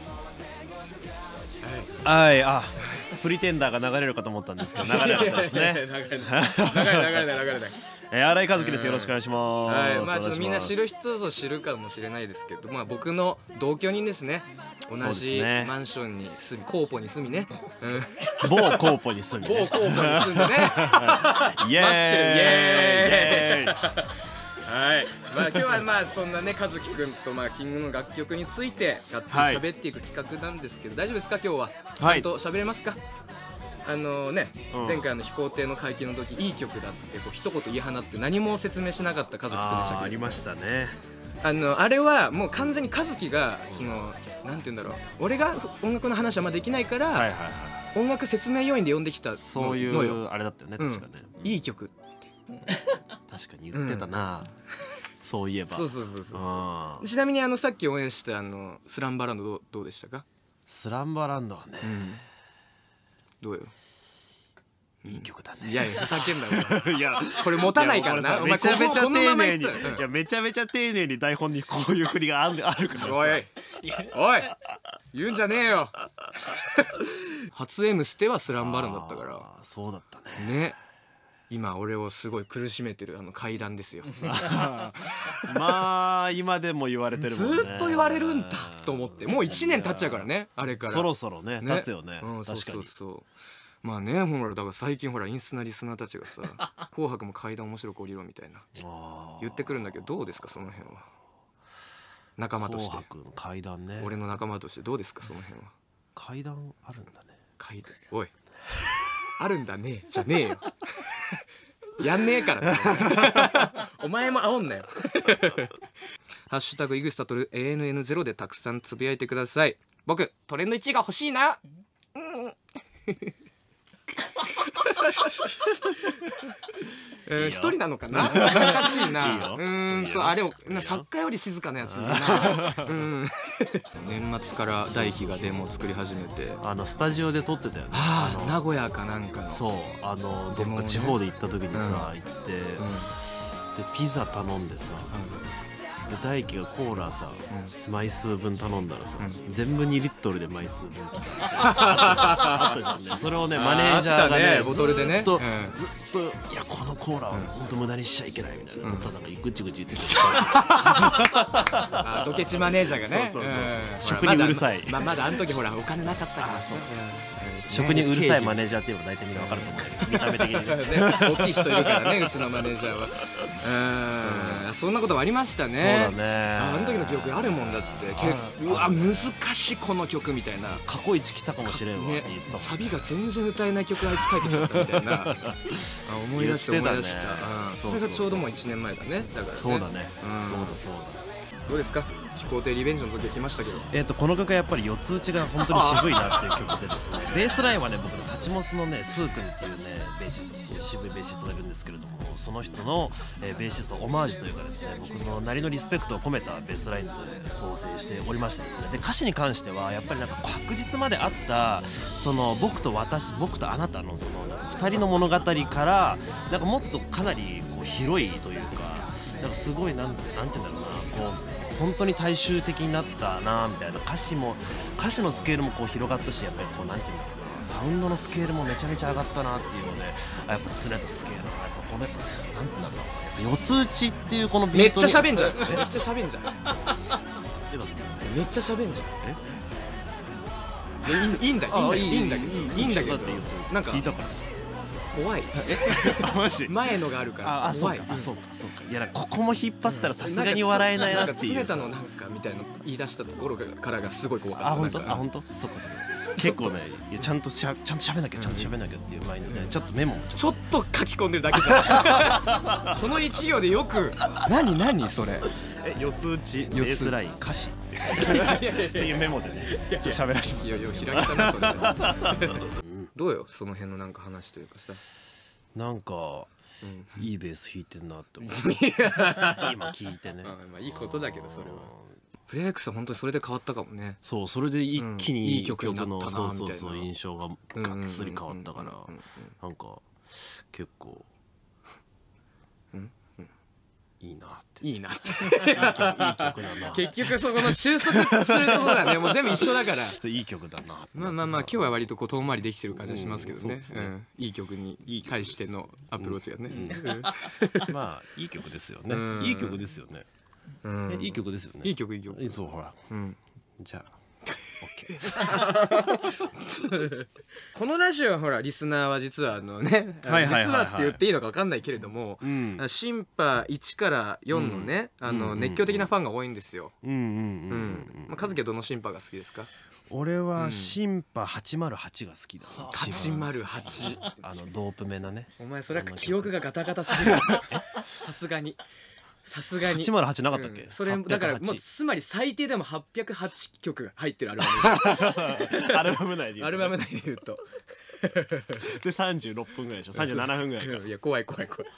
はい、プリテンダーが流れるかと思ったんですけど流れなかったですね。 流れない新井和樹です。よろしくお願いします。 はい、まあちょっとみんな知る人ぞ知るかもしれないですけど、まあ僕の同居人ですね。同じマンションに住み、コーポに住みね。 某コーポに住み。 某コーポに住んでね。 イエーイ。 はい、まあ今日はまあそんなね和樹くんとまあキングの楽曲についてがっつり喋っていく企画なんですけど、大丈夫ですか今日は？ちゃんと喋れますか？前回飛行艇の会見の時いい曲だってこう一言言い放って何も説明しなかった和樹くんでしたけど、 ありましたね。 あれはもう完全に和樹がそのなんて言うんだろう、俺が音楽の話はまあできないから音楽説明要員で呼んできたのよ。 そういうあれだったよね確かね。 いい曲確かに言ってたな、そういえば。 そうちなみにさっき応援したスランバランドどうでしたか？ スランバランドはね、 どうよ？ いい曲だね。 いやいやふざけんなよ。 いやこれ持たないからな。 めちゃめちゃ丁寧に、いやめちゃめちゃ丁寧に台本にこういう振りがあるからさ。 おい言うんじゃねえよ。初 M ステはスランバランドだったから。 そうだったね。 ね。今俺をすごい苦しめてる階段ですよ。 まあ今でも言われてるもんね。 ずっと言われるんだと思って、もう1年経っちゃうからね、あれから。 そろそろね経つよね。確かに。 まあね、ほらだから最近ほらインスナリスナーたちがさ「紅白も階段面白く降りろ」みたいな言ってくるんだけど、どうですかその辺は？仲間として。 紅白の階段ね。 俺の仲間としてどうですかその辺は？ 階段あるんだね。 階段、おいあるんだねじゃねえよ。やんねえからお前も煽んなよ。ハッシュタグイグスタトル ANN0 でたくさんつぶやいてください。僕トレンド1位が欲しいな。一人なのかな。難しいな。あれを作家より静かなやつ。年末から大輝がデモを作り始めて、 スタジオで撮ってたよね。 名古屋かなんかの。 そうどっか地方で行った時にさ行って、でピザ頼んでさ、 大輝がコーラさ枚数分頼んだらさ全部2リットルで枚数分来たあったじゃんね。それをねマネージャーがねボトルでねずっといやこのコーラを本当無駄にしちゃいけないみたいなただぐちぐち言ってたドケチマネージャーがね食にうるさいまだあの時ほらお金なかったから食にうるさいマネージャーって言えば大体みんな分かると思う見た目的に大きい人いるからねうちのマネージャーはそんなこともありましたね。 そうだね。 あの時の記憶あるもんだってうわ難しいこの曲みたいな過去一来たかもしれんわって言ってたサビが全然歌えない曲あいつ書いてきちゃったみたいな思い出したそれがちょうどもう1年前だね。だからねそうだねそうだどうですか飛行艇リベンジの時は来ましたけどこの曲はやっぱり四つ打ちが本当に渋いなっていう曲でですねベースラインはね僕のサチモスのねスー君っていうねベーシストそう渋いベーシストがいるんですけれどもその人のベーシストオマージュというかですね僕のなりのリスペクトを込めたベースラインと構成しておりましてですねで歌詞に関してはやっぱりなんか白日まであったその僕とあなたのその2人の物語からなんかもっとかなりこう広いというかなんかすごいなんて言うんだろうなこう本当に大衆的になったなみたいな歌詞のスケールもこう広がったしやっぱりこうなんていうんだろうなサウンドのスケールもめちゃめちゃ上がったなっていうのでやっぱ常田すげえなやっぱこのやっぱなんていうんだろうな四つ打ちっていうこのビートめっちゃ喋んじゃんめっちゃ喋んじゃんだってめっちゃ喋んじゃんいいんだけどいいんだけどなんか聞いたからさ怖いマジ前のがあるから怖いそうかいやなんかここも引っ張ったらさすがに笑えないなっていう常田のなんかみたいな言い出したところからがすごい怖かった本当そうか結構ねちゃんと喋んなきゃっていうマインドでちょっとメモちょっと書き込んでるだけじゃんその一行でよく何それ四つ打ちベースライン歌詞っていうメモでね喋らせていや開けたなそれどうよその辺のなんか話というかさなんかいいベース弾いてんなって思う今聞いてねまあいいことだけどそれはプレイ X は本当にそれで変わったかもねそうそれで一気にいい曲になったなみたいなそう印象ががっつり変わったからなんか結構いいなっていい曲だな結局そこの収束するところがねもう全部一緒だからいい曲だなまあ今日は割とこう遠回りできてる感じはしますけどねいい曲に対してのアプローチがねまあいい曲ですよねいい曲ですよねいい曲ですよねいい曲そうほらじゃあこのラジオはほらリスナーは実はね実はって言っていいのか分かんないけれどもシンパ1から4のね熱狂的なファンが多いんですよ。和樹はどのシンパが好きですか？ 俺はシンパ808が好きだ。 808 ドープめなね。 お前それは記憶がガタガタすぎる。さすがに 808なかったっけ？ それだからもうつまり最低でも808曲入ってるアルバムアルバム内で言うとで36分ぐらいでしょ37分ぐらいいや怖い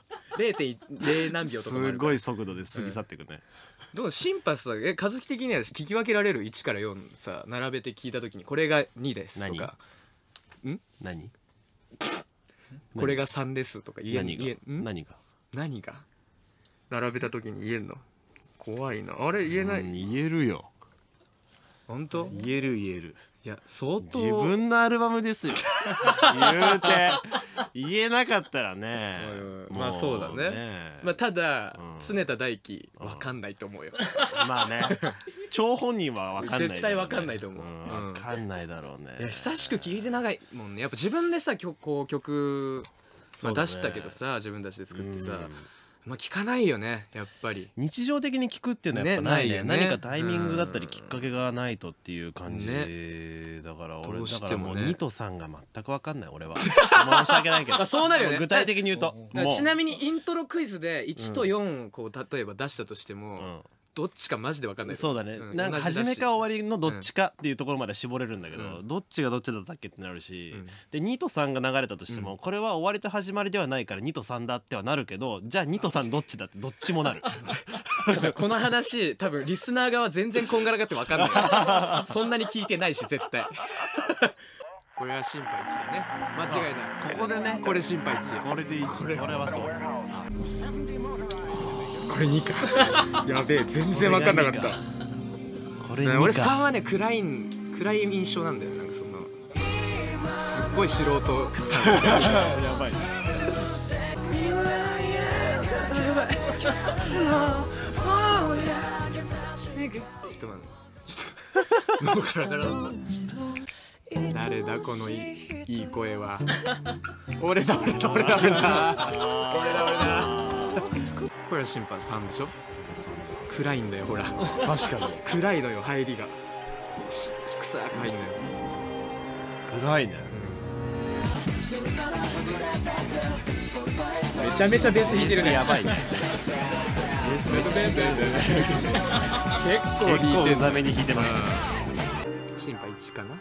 0.0 何秒とかもあるからすごい速度で過ぎ去っていくね。 どうシンパスは和樹的には聞き分けられる1から4さ並べて聞いた時にこれが2ですとか何これが3ですとか言え何が並べた時に言えんの怖いなあれ言えない言えるよ本当言えるいや相当自分のアルバムですよ言うて言えなかったらねまあそうだねまあただ常田大輝分かんないと思うよまあね張本人は分かんない絶対分かんないと思う分かんないだろうね。 いや久しく聴いて長いもんねやっぱ自分でさ曲出したけどさ自分たちで作ってさまあ聞かないよねやっぱり日常的に聞くっていうのはやっぱないね何かタイミングだったりきっかけがないとっていう感じだから俺だからもう2と3が全く分かんない俺は申し訳ないけどそうなるよね具体的に言うとちなみにイントロクイズで1と4こう例えば出したとしてもどっちかマジで分かんない。 そうだね、なんか初めか終わりのどっちかっていうところまで絞れるんだけど、どっちがどっちだったっけってなるし、で2と3が流れたとしても、これは終わりと始まりではないから2と3だってはなるけど、じゃあ2と3どっちだってどっちもなるこの話多分リスナー側全然こんがらがって分かんないそんなに聞いてないし絶対これは心配値だね間違いない。 ここでねこれ心配値これでいいこれはそうこれ2かやべえ全然分かんなかったこれ2か俺3はね暗い印象なんだよなんかそのすっごい素人やばいちょっと待って喉カラカラだった誰だこのいい声は俺だこれは審判3でしょ暗いんだよほら確かに暗いのよ入りがキクサーく入んのよ暗いね、 めちゃめちゃベース弾いてるねやばいね結構結構うざめに弾いてますね審判1かな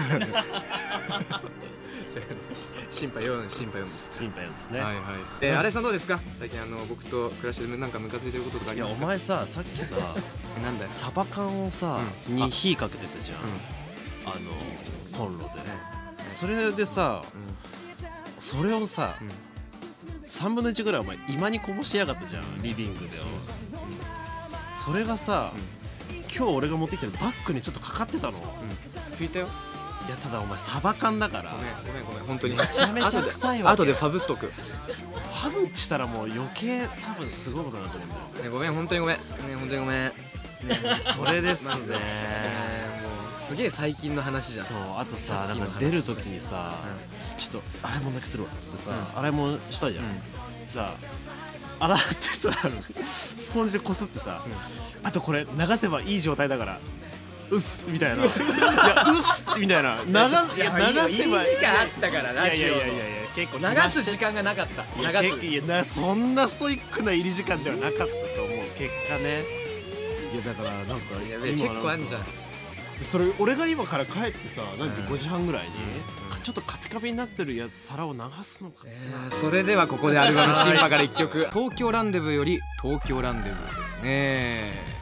審判4です審判4ですねはいはいで新井さんどうですか最近僕と暮らしでなんかムカついてることとかありますかいやお前ささっきさなんだよサバ缶をさに火かけてたじゃんコンロでねそれでさそれをさ3分の1ぐらいお前今にこぼしやがったじゃんリビングでそれがさ今日俺が持ってきてるバッグにちょっとかかってたのついたよいやただお前サバ缶だからごめん本当にめちゃめちゃ臭いわけ後でファブっとくファブしたらもう余計多分すごいことになると思うんだよねごめん本当にごめんね本当にごめんそれですねもうすげえ最近の話じゃんそうあとさなんか出る時にさちょっと洗い物だけするわっつってさ洗い物したじゃんさ洗ってさスポンジでこすってさあとこれ流せばいい状態だからうっすみたいないやうっすみたいな流せばいい時間あったからラジオの結構流す時間がなかったそんなストイックな入り時間ではなかったと思う結果ねいやだからなんか結構あんじゃんそれ俺が今から帰ってさなんか5時半ぐらいにちょっとカピカピになってるやつ皿を流すのかそれではここでアルバム「シンパ」から1曲「東京ランデブー」より「東京ランデブー」ですね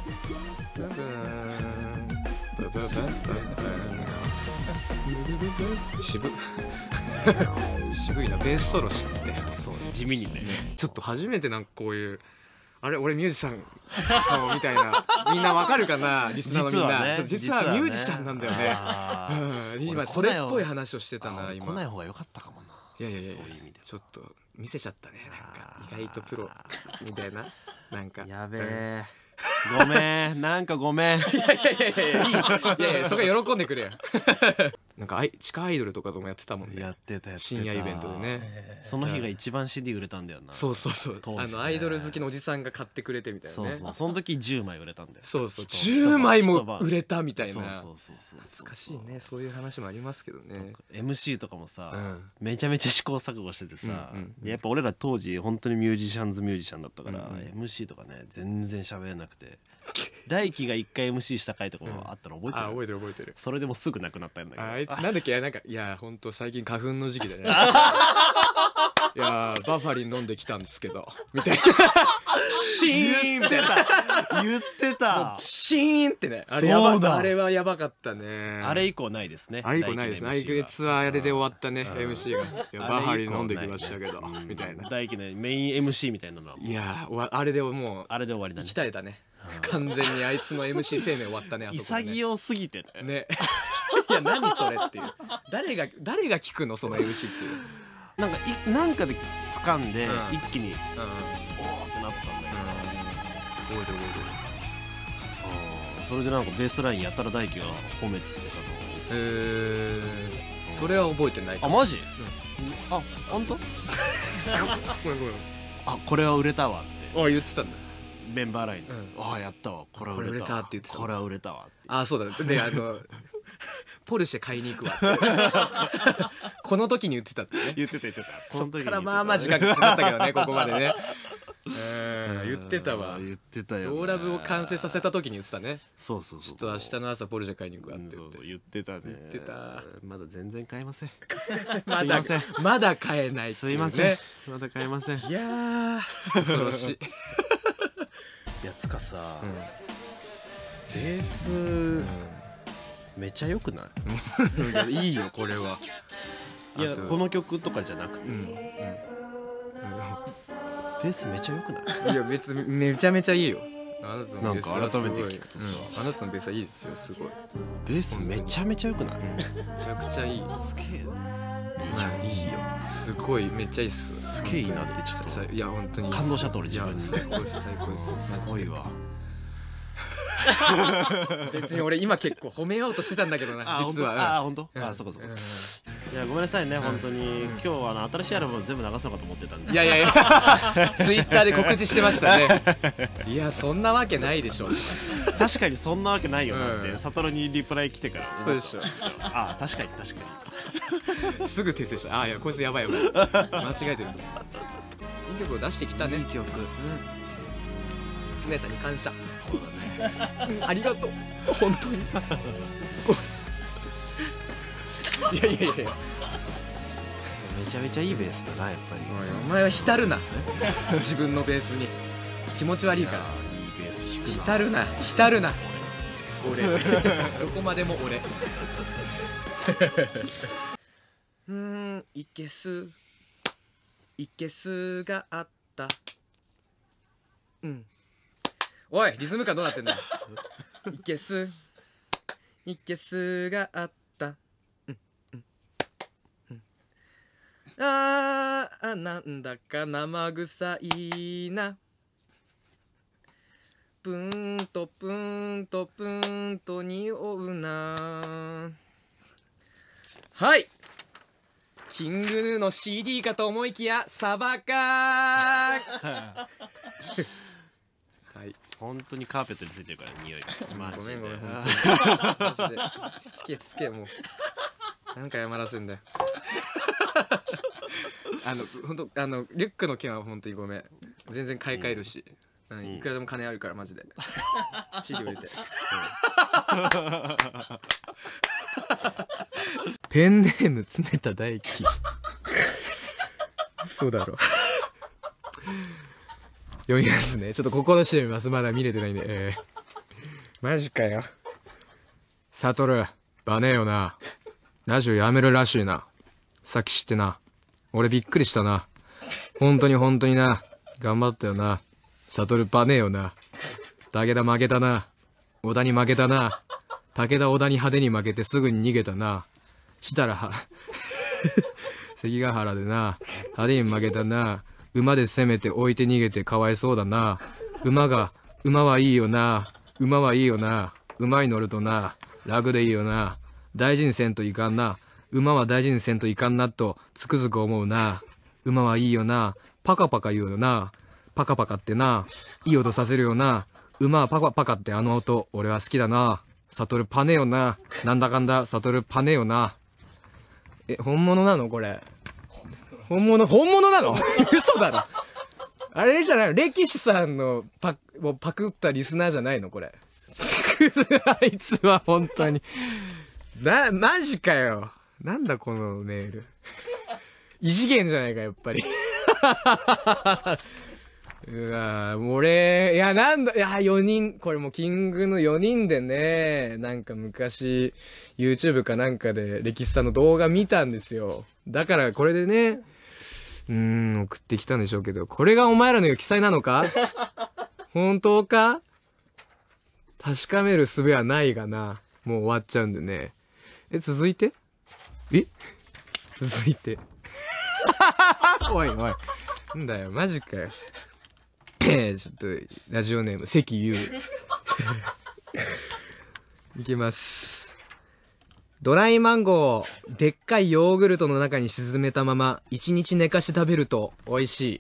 渋いなベースソロ知ってそう地味にねちょっと初めてなんかこういうあれ俺ミュージシャンかもみたいなみんなわかるかなリスナーのみんな実はミュージシャンなんだよね今それっぽい話をしてたな今来ない方が良かったかもないやそういう意味でちょっと見せちゃったねなんか意外とプロみたいななんかやべえごめんなんかごめんいやそこは喜んでくれよなんか地下アイドルとかともやってたもんねやってた深夜イベントでねその日が一番 CD 売れたんだよなそうアイドル好きのおじさんが買ってくれてみたいなねその時10枚売れたんだよそう10枚も売れたみたいなそう懐かしいねそういう話もありますけどね MC とかもさめちゃめちゃ試行錯誤しててさやっぱ俺ら当時本当にミュージシャンだったから MC とかね全然喋れなくて大輝が一回 MC した回とかもあったの覚えてる？ 覚えてるそれでもすぐなくなったんだけどあいつなんだっけなんかいやほんと最近花粉の時期でねいやバファリン飲んできたんですけどみたいなシーンって言ってたシーンってねあれはやばかったねあれ以降ないですねあれ以降ないですねあいつはあれで終わったね MC がバファリン飲んできましたけどみたいな大輝のメイン MC みたいなのはいやあれでもうあれで終わりだね鍛えたね完全にあいつの MC 生命終わったね潔すぎてねいや何それっていう誰が聞くのその MC っていうなんかで掴んで一気におーってなったんだけど覚えてるそれでなんかベースラインやたら大輝が褒めてたのそれは覚えてないあマジあ本当ごめんあこれは売れたわって言ってたんだメンバーラインであやったわこれは売れたって言ってたこれは売れたわあそうだでポルシェ買いに行くわこの時に言ってたってね言ってたそっからまあ時間かかったけどねここまでね言ってたわ言ってたよローラブを完成させた時に言ってたねそうちょっと明日の朝ポルシェ買いに行くわって言ってたね言ってたまだ全然買えませんまだ買えないすいませんまだ買えませんいや恐ろしいやつかさベースめちゃ良くないいいよこれはいやこの曲とかじゃなくてさベースめちゃ良くない？ いや別にめちゃめちゃいいよ。あなたのベースはすごい。 なんか改めて聞くとさ、 あなたのベースはいいですよ、すごい。 ベースめちゃめちゃ良くない？ めちゃくちゃいい。 すげえいいよ。すごいめっちゃいいっす。 すげえいいなってちょっといや本当に感動しちゃった俺自分に。 最高です最高です。 すごいわ。 別に俺今結構褒めようとしてたんだけどな、実は。 本当？そこそこ。いやごめんなさいね、本当に今日は新しいアルバム全部流そうかと思ってたんです。 いやツイッターで告知してましたね。いやそんなわけないでしょ。 確かにそんなわけないよなってサトルにリプライ来てからそうでしょ。 確かにすぐ訂正した。いやこいつやばい間違えてる。いい曲を出してきたね。 いい曲。 常田に感謝。そうだね。ありがとう本当に。いやめちゃめちゃいいベースだなやっぱり。 お前は浸るな自分のベースに。気持ち悪いから。いいベース弾く浸な。 るな俺。どこまでも俺。いけすがあった。おいリズム感どうなってんだ。いけすがあった。なんだか生臭いな。プーンとプーンとプーンと匂うな。はい、キングヌーの CD かと思いきやサバかー。はい、 本当にカーペットについてるから匂いが。 ごめん本当にマジでしつけもうなんか謝らせんだよ。本当リュックの件は本当にごめん。全然買い替えるし、いくらでも金あるからマジで。CD 売れて。ペンネーム常田大輝。そうだろ。読みますね。ちょっと心してみます。まだ見れてないんで。マジかよ。サトル、バネよな。ラジオやめるらしいな。さっき知ってな。俺びっくりしたな。本当にな。頑張ったよな。サトルバネよな。武田負けたな。小田に負けたな。武田小田に派手に負けてすぐに逃げたな。したら関ヶ原でな。派手に負けたな。馬で攻めて置いて逃げてかわいそうだな。馬はいいよな。馬はいいよな。馬に乗るとな。楽でいいよな。大事にせんといかんな。馬は大事にせんといかんなとつくづく思うな。馬はいいよな。パカパカ言うよな。パカパカってな。いい音させるよな。馬はパカパカって音、俺は好きだな。サトルパネよな。なんだかんだサトルパネよな。本物なのこれ。本物なの嘘だろ。あれじゃないの、歴史さんのパクったリスナーじゃないのこれ。あいつは本当に。マジかよ。なんだこのメール。異次元じゃないか、やっぱり。4人、これもうキングの4人でね、なんか昔、YouTube かなんかで歴史さんの動画見たんですよ。だからこれでね、送ってきたんでしょうけど、これがお前らの言う記載なのか？本当か？確かめる術はないがな。もう終わっちゃうんでね。続いておい。なんだよ、マジかよ。ちょっと、ラジオネーム、関優。いきます。ドライマンゴー、でっかいヨーグルトの中に沈めたまま、1日寝かして食べると美味しい。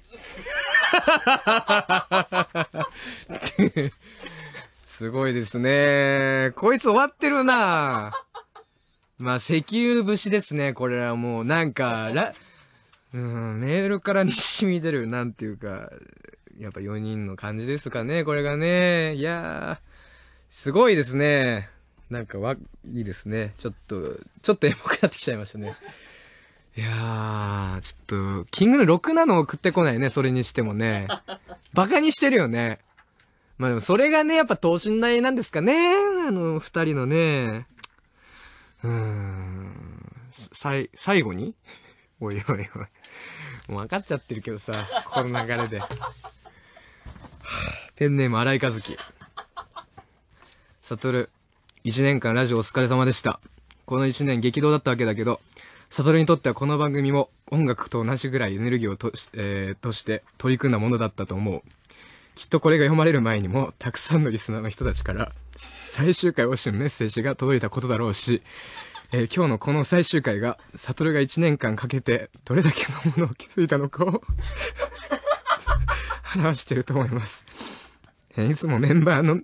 すごいですね。こいつ終わってるな。まあ、石油節ですね。これはもう、なんか、メールからにしみ出る、なんていうか、やっぱ4人の感じですかね、これがね。いやー、すごいですね。なんかいいですね。ちょっとエモくなってきちゃいましたね。いやー、ちょっと、キングの6なの送ってこないね、それにしてもね。バカにしてるよね。まあでもそれがね、やっぱ等身大なんですかね。2人のね。最後におい。 もう分かっちゃってるけどさ、この流れで。ペンネーム荒井和樹。悟、1年間ラジオお疲れ様でした。この1年激動だったわけだけど、悟にとってはこの番組も音楽と同じぐらいエネルギーをとして取り組んだものだったと思う。きっとこれが読まれる前にもたくさんのリスナーの人たちから最終回推しのメッセージが届いたことだろうし、今日のこの最終回が悟が1年間かけてどれだけのものを築いたのかを表していると思います。いつもメンバーの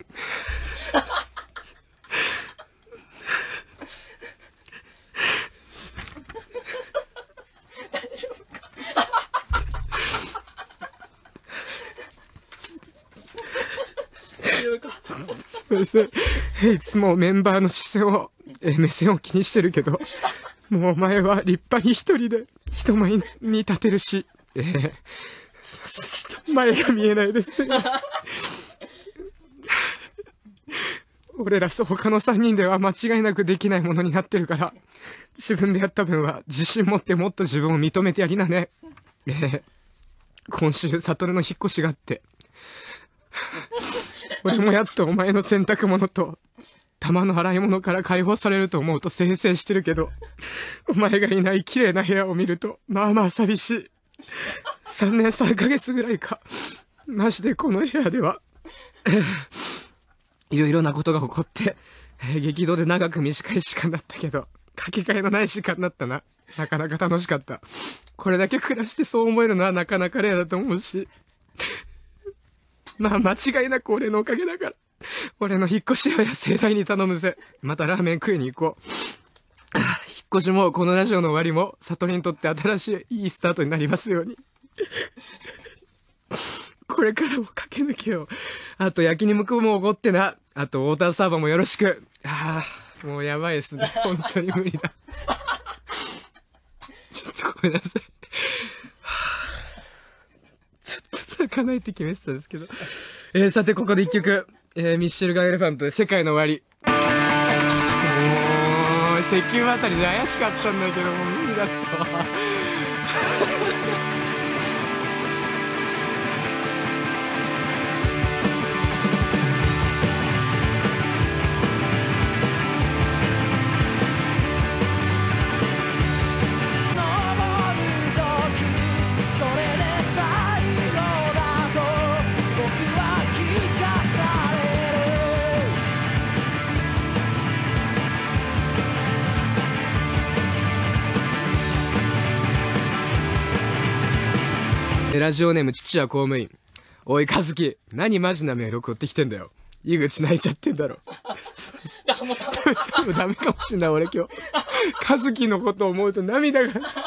そうですね。いつもメンバーの視線を、目線を気にしてるけど、もうお前は立派に一人で人前に立てるし、ちょっと前が見えないです。俺ら他の3人では間違いなくできないものになってるから、自分でやった分は自信持ってもっと自分を認めてやりなね。今週悟の引っ越しがあって、俺もやっとお前の洗濯物と玉の洗い物から解放されると思うとせいせいしてるけど、お前がいない綺麗な部屋を見るとまあまあ寂しい。3年3ヶ月ぐらいか、マジでこの部屋ではいろいろなことが起こって、激動で長く短い時間だったけど、かけがえのない時間だったな。なかなか楽しかった。これだけ暮らしてそう思えるのはなかなかレアだと思うし、まあ間違いなく俺のおかげだから、俺の引っ越し屋や盛大に頼むぜ。またラーメン食いに行こう。引っ越しもこのラジオの終わりも悟りにとって新しいいいスタートになりますように。これからも駆け抜けよう。あと焼肉もおごってな。あとウォーターサーバーもよろしく。もうやばいですね。本当に無理だ。ちょっとごめんなさい。ちょっと泣かないって決めてたんですけど。さてここで一曲。ミッシェルガン・エレファントで世界の終わり。もう石油あたりで怪しかったんだけど、もう無理だったわ。ラジオネーム父は公務員。おい和樹、何マジなメール送ってきてんだよ。井口泣いちゃってんだろ。もうダメかもしんない俺今日。和樹のことを思うと涙が